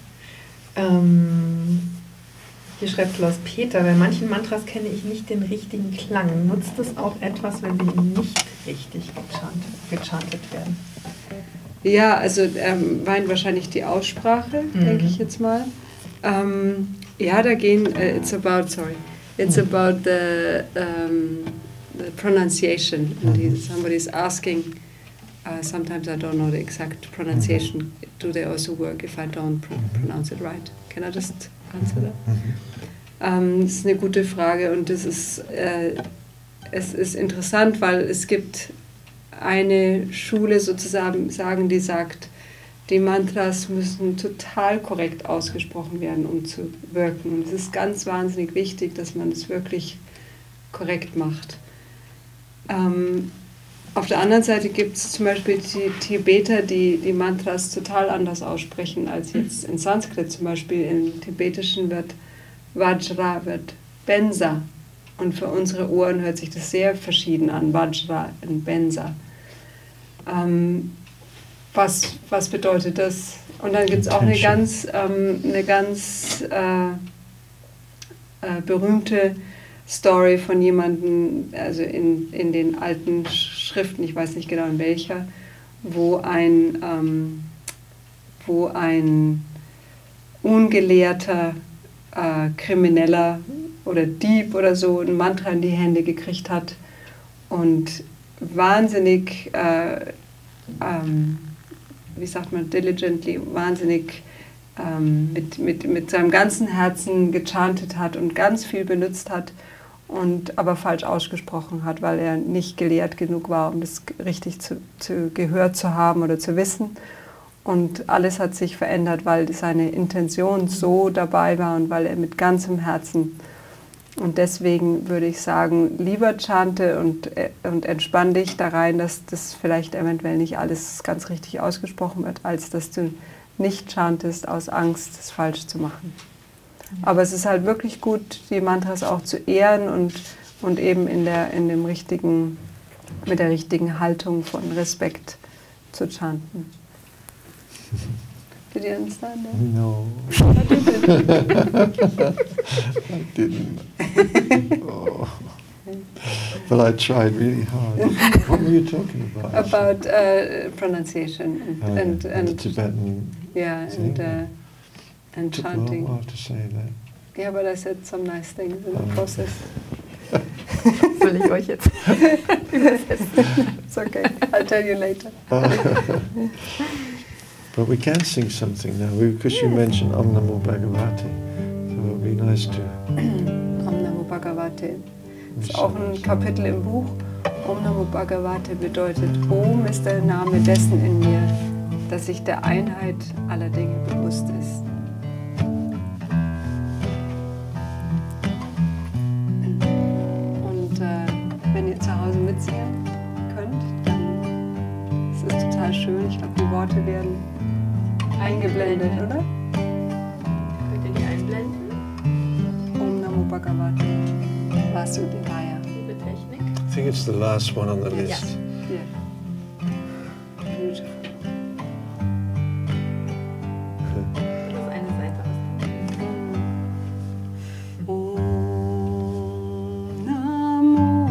Ähm, hier schreibt Klaus Peter, bei manchen Mantras kenne ich nicht den richtigen Klang. Nutzt es auch etwas, wenn sie nicht richtig gechantet, gechantet werden? Ja, also ähm, meint wahrscheinlich die Aussprache, mhm. denke ich jetzt mal. Ähm, ja, da gehen, uh, it's about, sorry, it's about the, um, the pronunciation. And somebody's asking, uh, sometimes I don't know the exact pronunciation. Do they also work if I don't pr pronounce it right? Can I just answer that? Ähm, das ist eine gute Frage und das ist, äh, es ist interessant, weil es gibt eine Schule sozusagen, sagen, die sagt, die Mantras müssen total korrekt ausgesprochen werden, um zu wirken. Und es ist ganz wahnsinnig wichtig, dass man es wirklich korrekt macht. Ähm, auf der anderen Seite gibt es zum Beispiel die Tibeter, die die Mantras total anders aussprechen als jetzt in Sanskrit. Zum Beispiel im Tibetischen wird Vajra, wird Benza. Und für unsere Ohren hört sich das sehr verschieden an, Vajra und Benza. Ähm, was, was bedeutet das? Und dann gibt es auch eine ganz, ähm, eine ganz äh, äh, berühmte Story von jemandem, also in, in den alten Schriften, ich weiß nicht genau in welcher, wo ein, ähm, wo ein ungelehrter äh, Krimineller oder Dieb oder so ein Mantra in die Hände gekriegt hat und wahnsinnig, äh, ähm, wie sagt man, diligently, wahnsinnig ähm, mit, mit, mit seinem ganzen Herzen gechantet hat und ganz viel benutzt hat. und aber falsch ausgesprochen hat, weil er nicht gelehrt genug war, um das richtig zu, zu gehört zu haben oder zu wissen. Und alles hat sich verändert, weil seine Intention so dabei war und weil er mit ganzem Herzen. Und deswegen würde ich sagen, lieber chante und, und entspann dich da rein, dass das vielleicht eventuell nicht alles ganz richtig ausgesprochen wird, als dass du nicht chantest aus Angst, das falsch zu machen. Aber es ist halt wirklich gut, die Mantras auch zu ehren und, und eben in, der, in dem richtigen, mit der richtigen Haltung von Respekt zu chanten. Did you understand that? No. I didn't. I didn't. Oh. But I tried really hard. What were you talking about? About uh, pronunciation and, Oh, and, yeah, and the Tibetan yeah, thing. and, uh, and Took a chanting. while to say that. Yeah, but I said some nice things in the Oh. process. Soll ich euch jetzt übersetzen? It's okay. I'll tell you later. But we can sing something now, because you mentioned Om Namo Bhagavate. So it would be nice to... Om Namo Bhagavate. Das ist auch ein Kapitel im Buch. Om Namo Bhagavate bedeutet, Om ist der Name dessen in mir, dass sich der Einheit aller Dinge bewusst ist. Und äh, wenn ihr zu Hause mitsingen könnt, dann ist es total schön. Ich glaube, die Worte werden eingeblendet, oder? Könnt ihr die einblenden? Om Namo Bhagavate Vasudevaya. Liebe Technik. I think it's the last one on the list. Yeah. Beautiful. Das ist eine Seite aus dem Om Namo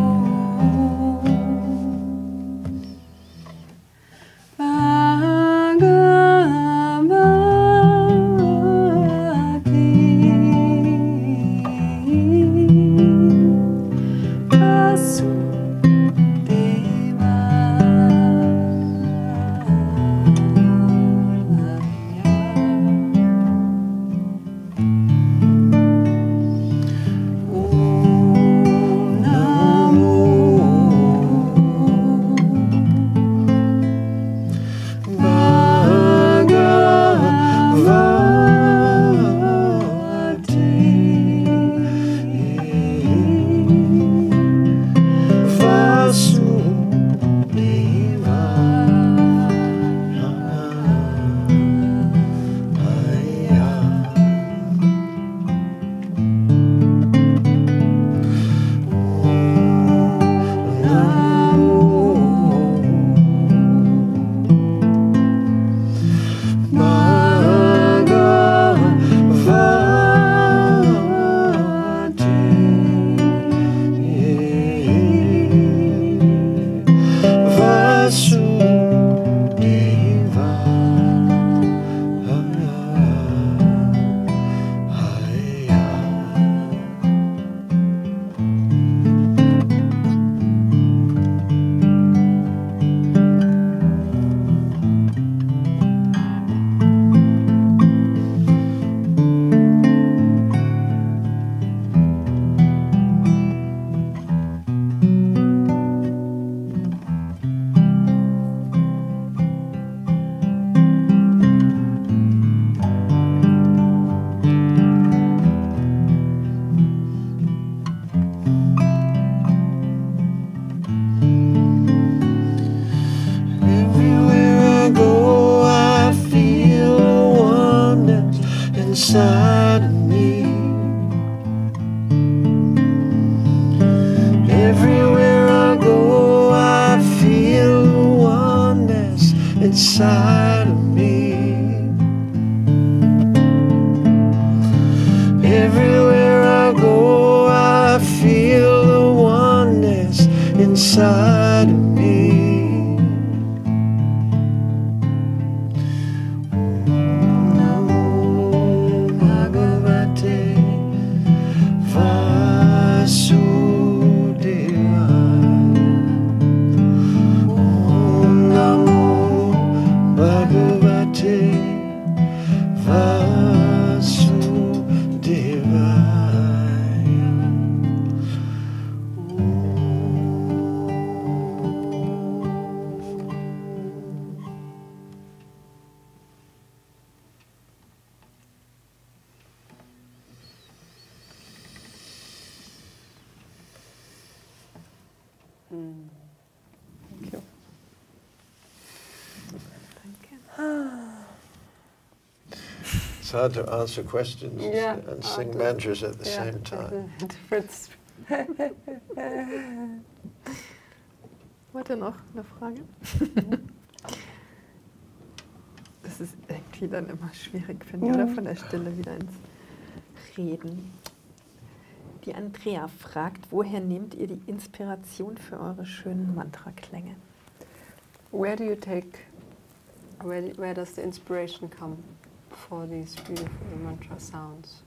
inside of me. Everywhere I go, I feel the oneness inside of me. Everywhere I go, I feel the oneness inside of me. Mm. Thank you. It's hard to answer questions Yeah, and hard sing to- mantras at the Yeah, same time. different. Warte noch eine Frage. Das ist irgendwie dann immer schwierig, finde ich, oder von der Stille wieder ins Reden. Die Andrea fragt, woher nehmt ihr die Inspiration für eure schönen Mantraklänge? Where do you take, where, where does the inspiration come for these beautiful mantra sounds?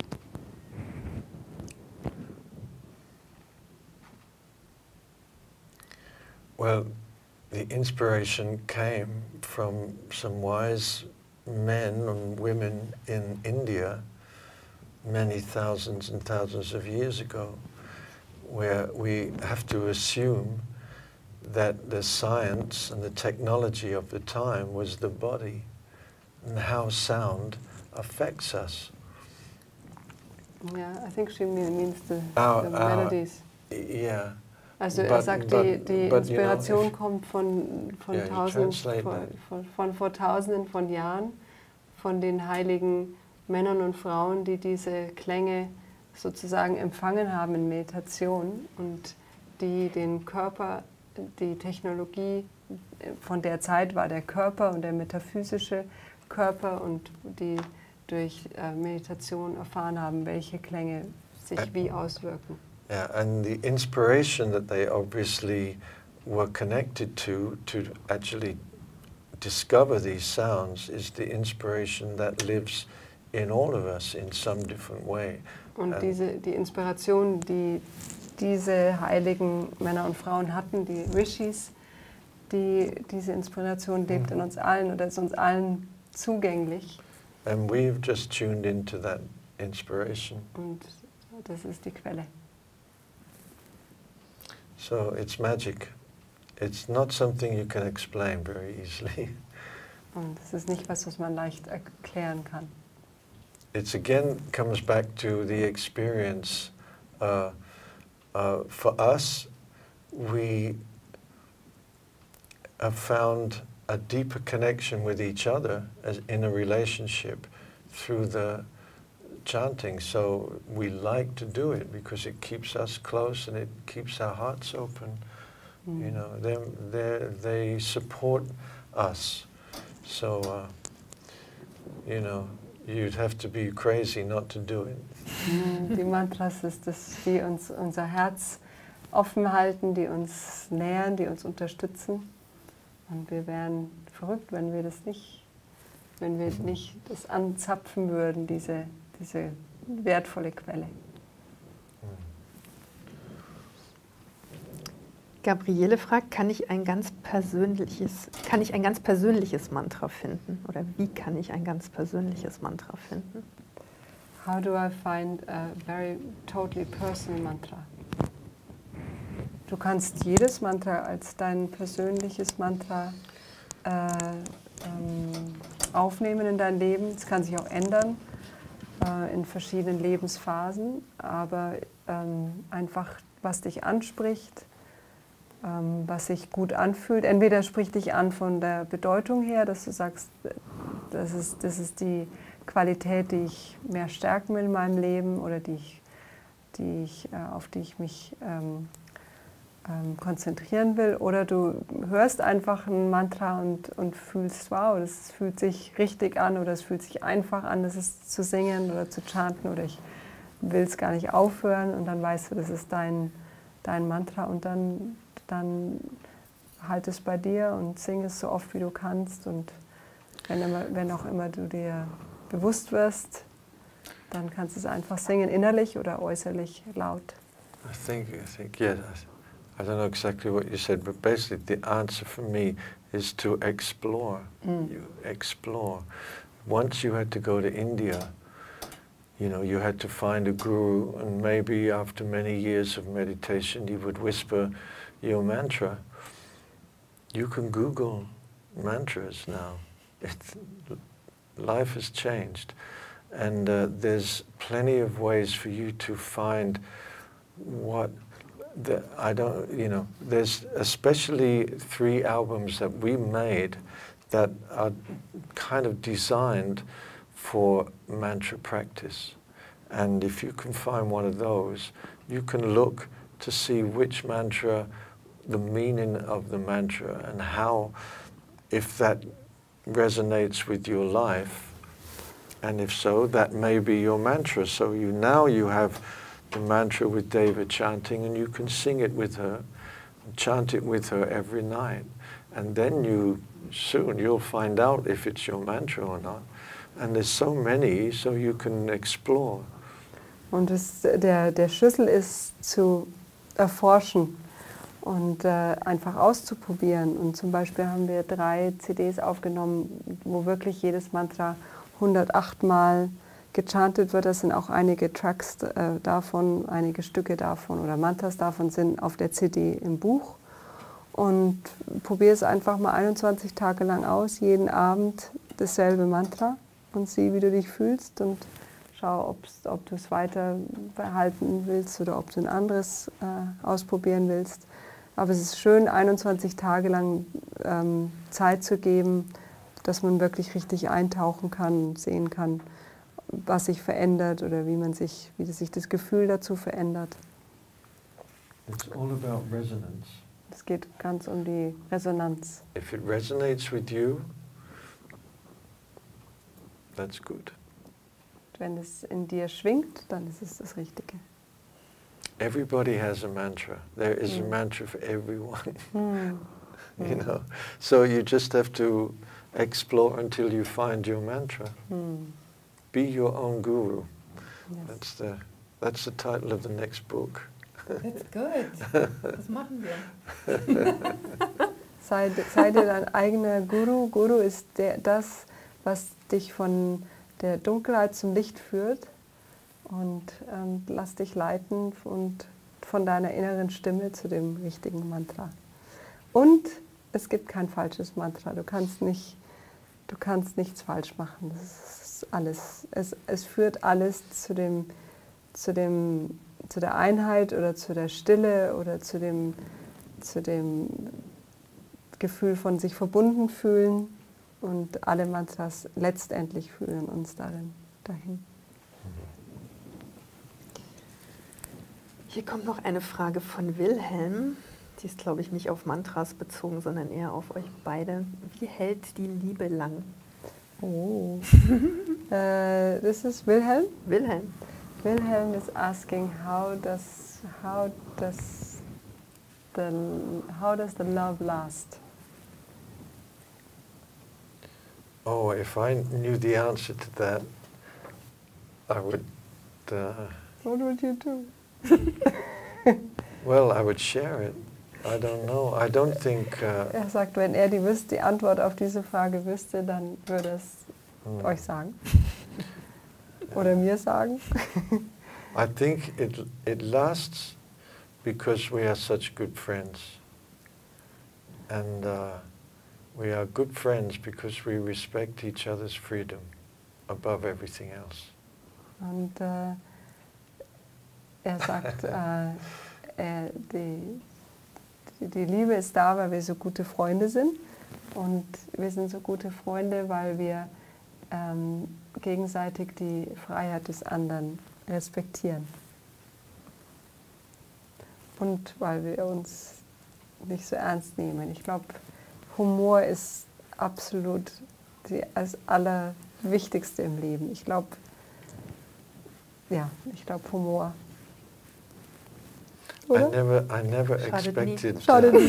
Well, the inspiration came from some wise men and women in India many thousands and thousands of years ago, where we have to assume that the science and the technology of the time was the body and how sound affects us. Yeah, I think she mean- means the, Our- the our- melodies. Yeah. Also er But- sagt, but- die, die but, you know, Inspiration if- kommt von, von, Yeah, you tausend, translate von, that. von, von vor Tausenden von Jahren, von den heiligen Männern und Frauen, die diese Klänge sozusagen empfangen haben in Meditation und die den Körper, die Technologie von der Zeit war der Körper und der metaphysische Körper und die durch äh, Meditation erfahren haben, welche Klänge sich Ä- wie auswirken. Yeah, and the inspiration that they obviously were connected to, to actually discover these sounds, is the inspiration that lives in all of us in some different way. Und Ähm. diese, die Inspiration, die diese heiligen Männer und Frauen hatten, die Rishis, die, diese Inspiration lebt in uns allen oder ist uns allen zugänglich. And we've just tuned into that inspiration. Und das ist die Quelle. So it's magic. It's not something you can explain very easily. Und es ist nicht was, was man leicht erklären kann. It's again comes back to the experience. Uh, uh, for us, we have found a deeper connection with each other as in a relationship through the chanting. So we like to do it because it keeps us close and it keeps our hearts open. Mm. You know, they they they support us. So uh, you know, you'd have to be crazy not to do it. Die Mantras ist das, die uns unser Herz offen halten, die uns nähern, die uns unterstützen. Und wir wären verrückt, wenn wir das nicht, wenn wir nicht das anzapfen würden, diese, diese wertvolle Quelle. Gabriele fragt, kann ich ein ganz persönliches, kann ich ein ganz persönliches Mantra finden? Oder wie kann ich ein ganz persönliches Mantra finden? How do I find a very totally personal mantra? Du kannst jedes Mantra als dein persönliches Mantra äh, ähm, aufnehmen in dein Leben. Es kann sich auch ändern äh, in verschiedenen Lebensphasen, aber ähm, einfach, was dich anspricht, ähm, was sich gut anfühlt. Entweder spricht dich an von der Bedeutung her, dass du sagst, das ist, das ist die Qualität, die ich mehr stärken will in meinem Leben oder die ich, die ich, äh, auf die ich mich ähm, ähm, konzentrieren will. Oder du hörst einfach ein Mantra und, und fühlst, wow, das fühlt sich richtig an oder es fühlt sich einfach an, das ist zu singen oder zu chanten oder ich will es gar nicht aufhören und dann weißt du, das ist dein, dein Mantra und dann, dann halt es bei dir und sing es so oft wie du kannst und wenn, immer, wenn auch immer du dir bewusst wirst, dann kannst du es einfach singen, innerlich oder äußerlich laut. I think, I think, yes. I don't know exactly what you said, but basically the answer for me is to explore. Mm. You explore. Once you had to go to India, you know, you had to find a guru, and maybe after many years of meditation, you would whisper your mantra. You can Google mantras now. It's, life has changed, and uh, there's plenty of ways for you to find what the, I don't, you know, there's especially three albums that we made that are kind of designed for mantra practice. And if you can find one of those, you can look to see which mantra, the meaning of the mantra, and how, if that resonates with your life, and if so, that may be your mantra. So you now you have the mantra with David chanting, and you can sing it with her, and chant it with her every night. And then you, soon you'll find out if it's your mantra or not. And there's so many, so you can explore. Und das, der, der Schlüssel ist zu erforschen und äh, einfach auszuprobieren. Und zum Beispiel haben wir drei C Ds aufgenommen, wo wirklich jedes Mantra hundertacht Mal gechantet wird. Das sind auch einige Tracks äh, davon, einige Stücke davon oder Mantras davon sind auf der C D im Buch. Und probier es einfach mal einundzwanzig Tage lang aus, jeden Abend dasselbe Mantra und sieh, wie du dich fühlst und schau, ob's, ob du es weiter behalten willst oder ob du ein anderes äh, ausprobieren willst. Aber es ist schön, einundzwanzig Tage lang ähm, Zeit zu geben, dass man wirklich richtig eintauchen kann und sehen kann, was sich verändert oder wie man sich, wie sich das Gefühl dazu verändert. It's all about resonance. Es geht ganz um die Resonanz. If it resonates with you, that's good. Wenn es in dir schwingt, dann ist es das Richtige. Everybody has a mantra. There is Mm. a mantra for everyone. Mm. You know, so you just have to explore until you find your mantra. Mm. Be your own guru. Yes. That's the that's the title of the next book. That's good. Das machen wir. Sei, sei dir dein eigener Guru. Guru ist der, das, was dich von der Dunkelheit zum Licht führt. Und ähm, lass dich leiten und von deiner inneren Stimme zu dem richtigen Mantra. Und es gibt kein falsches Mantra. Du kannst, nicht, du kannst nichts falsch machen. Das ist alles. Es, es führt alles zu, dem, zu, dem, zu der Einheit oder zu der Stille oder zu dem, zu dem Gefühl von sich verbunden fühlen. Und alle Mantras letztendlich führen uns darin, dahin. Hier kommt noch eine Frage von Wilhelm. Die ist, glaube ich, nicht auf Mantras bezogen, sondern eher auf euch beide. Wie hält die Liebe lang? Oh. uh, this is Wilhelm. Wilhelm. Wilhelm is asking how does how does the how does the love last? Oh, if I knew the answer to that, I would. Uh, What would you do? well, I would share it. I don't know. I don't think. Uh, Er sagt, wenn er die, wüsste, die Antwort auf diese Frage wüsste, dann würde es mm. euch sagen. Oder mir sagen. I think it it lasts because we are such good friends, and uh, we are good friends because we respect each other's freedom above everything else. Und äh, er sagt, äh, äh, die, die, die Liebe ist da, weil wir so gute Freunde sind. Und wir sind so gute Freunde, weil wir ähm, gegenseitig die Freiheit des anderen respektieren. Und weil wir uns nicht so ernst nehmen. Ich glaube, Humor ist absolut die, das Allerwichtigste im Leben. Ich glaube, ja, ich glaube Humor. Oder? I never, I never Schadet nie. expected. Schadet uh, nie.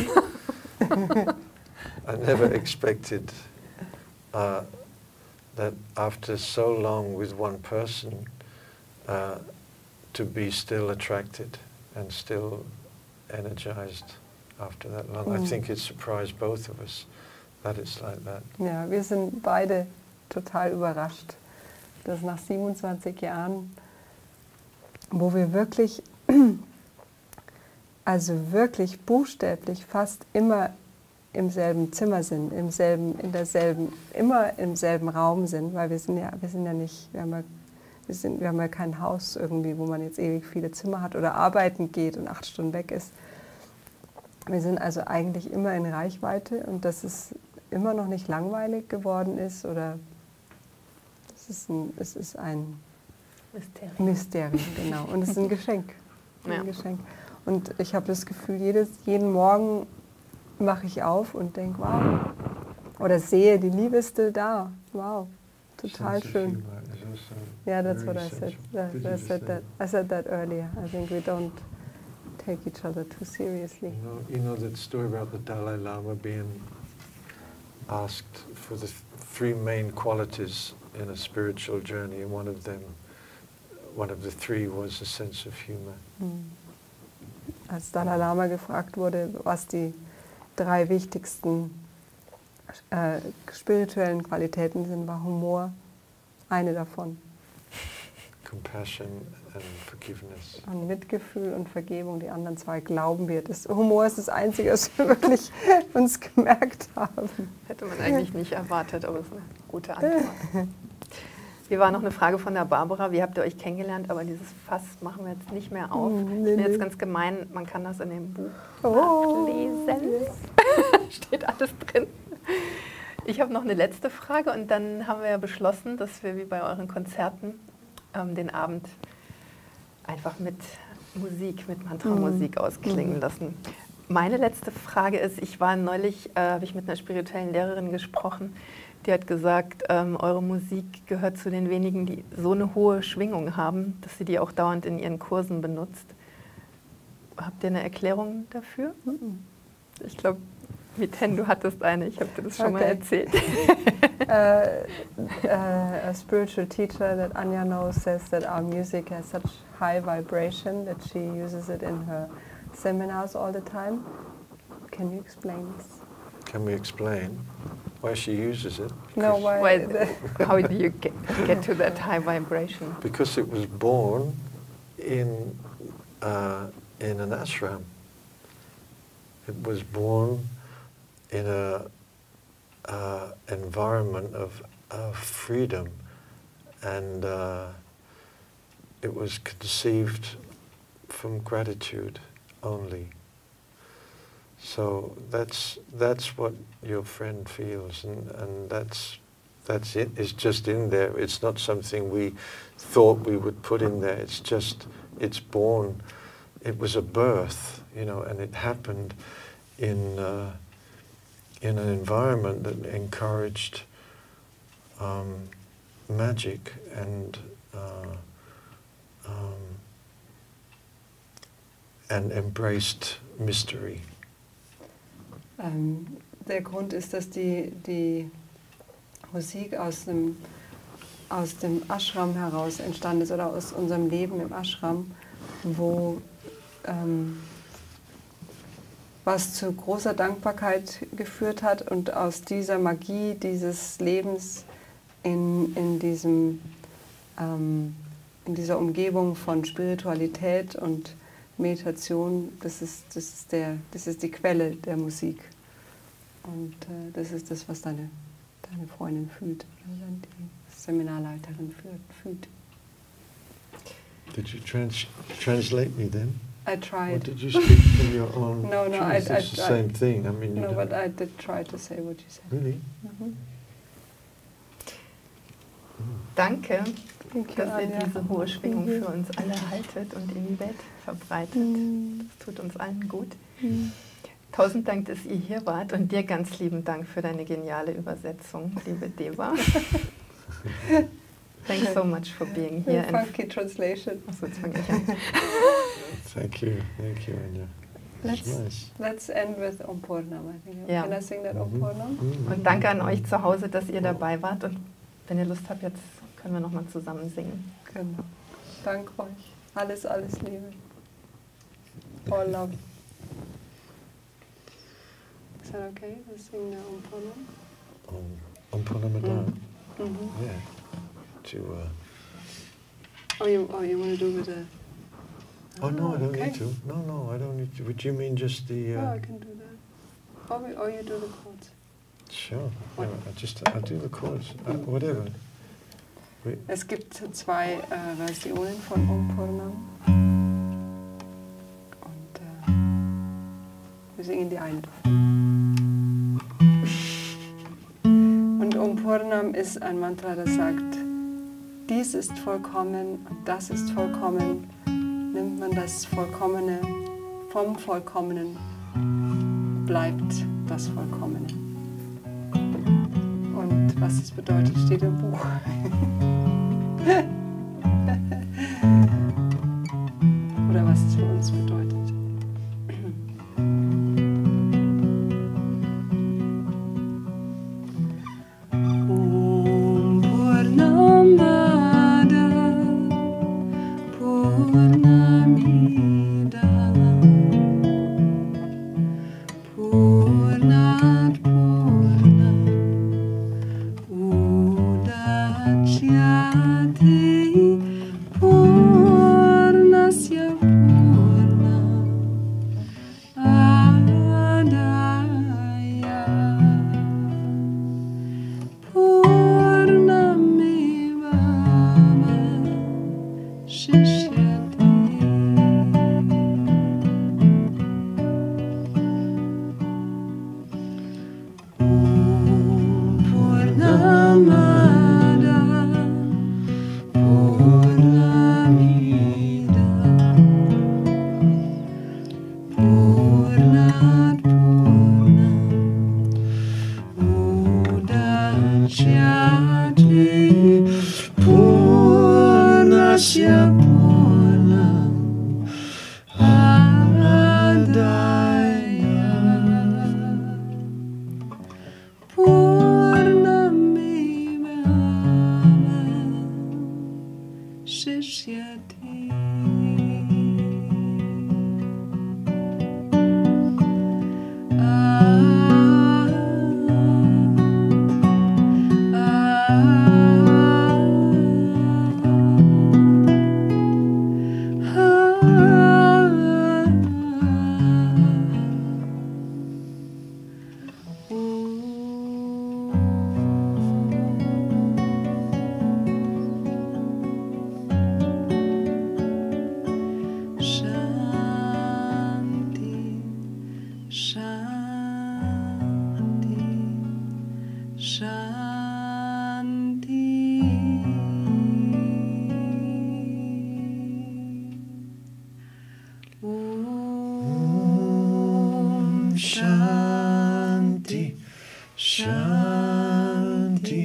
I never expected uh, that after so long with one person uh, to be still attracted and still energized after that long. Mm. I think it surprised both of us that it's like that. Ja, wir sind beide total überrascht, dass nach siebenundzwanzig Jahren, wo wir wirklich, also wirklich buchstäblich fast immer im selben Zimmer sind, im selben, in derselben, immer im selben Raum sind, weil wir sind ja, wir sind ja nicht, wir haben ja wir, sind, wir haben ja kein Haus irgendwie, wo man jetzt ewig viele Zimmer hat oder arbeiten geht und acht Stunden weg ist. Wir sind also eigentlich immer in Reichweite und dass es immer noch nicht langweilig geworden ist oder es ist ein, es ist ein Mysterium. Mysterium, genau. Und es ist ein Geschenk. Ein Ja. Geschenk. Und ich habe das Gefühl, jedes, jeden Morgen mache ich auf und denke, wow. Oder sehe, die Liebe ist still da. Wow, total schön. Yeah, that's what I said. That, I said that. I said that earlier. I think we don't take each other too seriously. You know, you know that story about the Dalai Lama being asked for the th three main qualities in a spiritual journey, and one of them, one of the three was a sense of humor. Hm. Als Dalai Lama gefragt wurde, was die drei wichtigsten äh, spirituellen Qualitäten sind, war Humor eine davon. Compassion and forgiveness. Und Mitgefühl und Vergebung, die anderen zwei glauben wir. Das Humor ist das Einzige, was wir wirklich uns gemerkt haben. Hätte man eigentlich nicht erwartet, aber es ist eine gute Antwort. Hier war noch eine Frage von der Barbara. Wie habt ihr euch kennengelernt? Aber dieses Fass machen wir jetzt nicht mehr auf. Mm, Ich nee, bin jetzt nee. ganz gemein, man kann das in dem Buch Oh, nachlesen. Steht alles drin. Ich habe noch eine letzte Frage und dann haben wir ja beschlossen, dass wir wie bei euren Konzerten ähm, den Abend einfach mit Musik, mit Mantramusik Mhm. ausklingen Mhm. lassen. Meine letzte Frage ist, ich war neulich, äh, habe ich mit einer spirituellen Lehrerin gesprochen, die hat gesagt, ähm, eure Musik gehört zu den wenigen, die so eine hohe Schwingung haben, dass sie die auch dauernd in ihren Kursen benutzt. Habt ihr eine Erklärung dafür? Mhm. Ich glaube, Miten, du hattest eine, ich habe dir das schon mal Okay. erzählt. uh, uh, a spiritual teacher that Anya knows says that our music has such high vibration that she uses it in her seminars all the time. Can you explain this? Can we explain why she uses it? No, Because- why? Why, the- how do you get, get to that high vibration? Because it was born in uh, in an ashram. It was born in a uh, environment of, of freedom, and uh, it was conceived from gratitude only. So that's that's what your friend feels, and, and that's that's it. It's just in there. It's not something we thought we would put in there. It's just it's born. It was a birth, you know, and it happened in uh, in an environment that encouraged um, magic and uh, um, and embraced mystery. Ähm, der Grund ist, dass die, die Musik aus dem, aus dem Ashram heraus entstanden ist oder aus unserem Leben im Ashram, wo ähm, was zu großer Dankbarkeit geführt hat und aus dieser Magie dieses Lebens in, in, diesem, ähm, in dieser Umgebung von Spiritualität und Meditation, das ist, das ist, der, das ist die Quelle der Musik. Und äh, das ist das, was deine, deine Freundin fühlt, oder dann die Seminarleiterin fühlt. fühlt. Did you trans translate me then? I Or tried. did you speak from your own No, no, truth? I- I- It's the I- same thing. I mean, you No, don't- but I did try to say what you said. really? Mhm. Danke, Thank you, dass ihr Anja. diese hohe Schwingung Mhm. für uns alle haltet und in die Welt verbreitet. Mhm. Das tut uns allen gut. Mhm. Tausend Dank, dass ihr hier wart und dir ganz lieben Dank für deine geniale Übersetzung, liebe Deva. Thanks so much for being here. and- Funky translation. Achso, jetzt fange ich an. Thank you, thank you, Anya. That's Let's, nice. let's end with Om Purnam, I think. Ja. Can I sing that Om Mhm. Purnam? Mhm. Und danke an euch zu Hause, dass ihr dabei wart. Und wenn ihr Lust habt, jetzt können wir nochmal zusammen singen. Genau. Dank euch. Alles, alles Liebe. All love. Is that okay? We sing the Om Purnam? Um, on Purnamada, Mhm. yeah. To, uh, Oh, you, oh, you want to do with the... oh no, I don't okay. need to. No, no, I don't need to. Would you mean just the? Oh, Uh, I can do that. Or, we, or you do the chords. Sure. What? Yeah, I just I'll do the chords. Uh, whatever. Es gibt zwei äh, Versionen von Om Purnam. Und äh, wir singen die eine davon. Und Om Purnam ist ein Mantra, das sagt, dies ist vollkommen und das ist vollkommen. Nimmt man das Vollkommene vom Vollkommenen, bleibt das Vollkommene. Und was es bedeutet, steht im Buch. Oder was es für uns bedeutet. Om Purnamada Purnamida Purnat Purnam Udachyate Purnasya Purnam Adaya Purnameva Shishyate. Om Purnamada Purnamida Purnat Purnam Udachyate Purnasya Purnam Adaya Purnameva Shishyate. Shanti, Shanti, Shanti. Om Shanti, Shanti,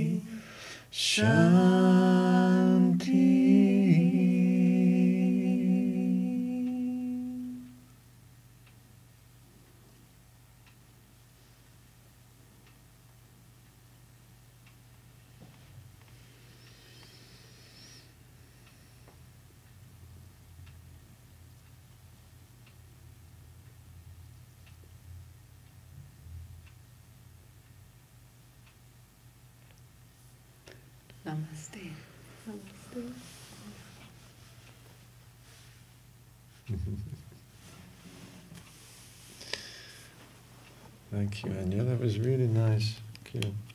Shanti. Namaste. Namaste. Thank you, Anya. That was really nice. Thank you.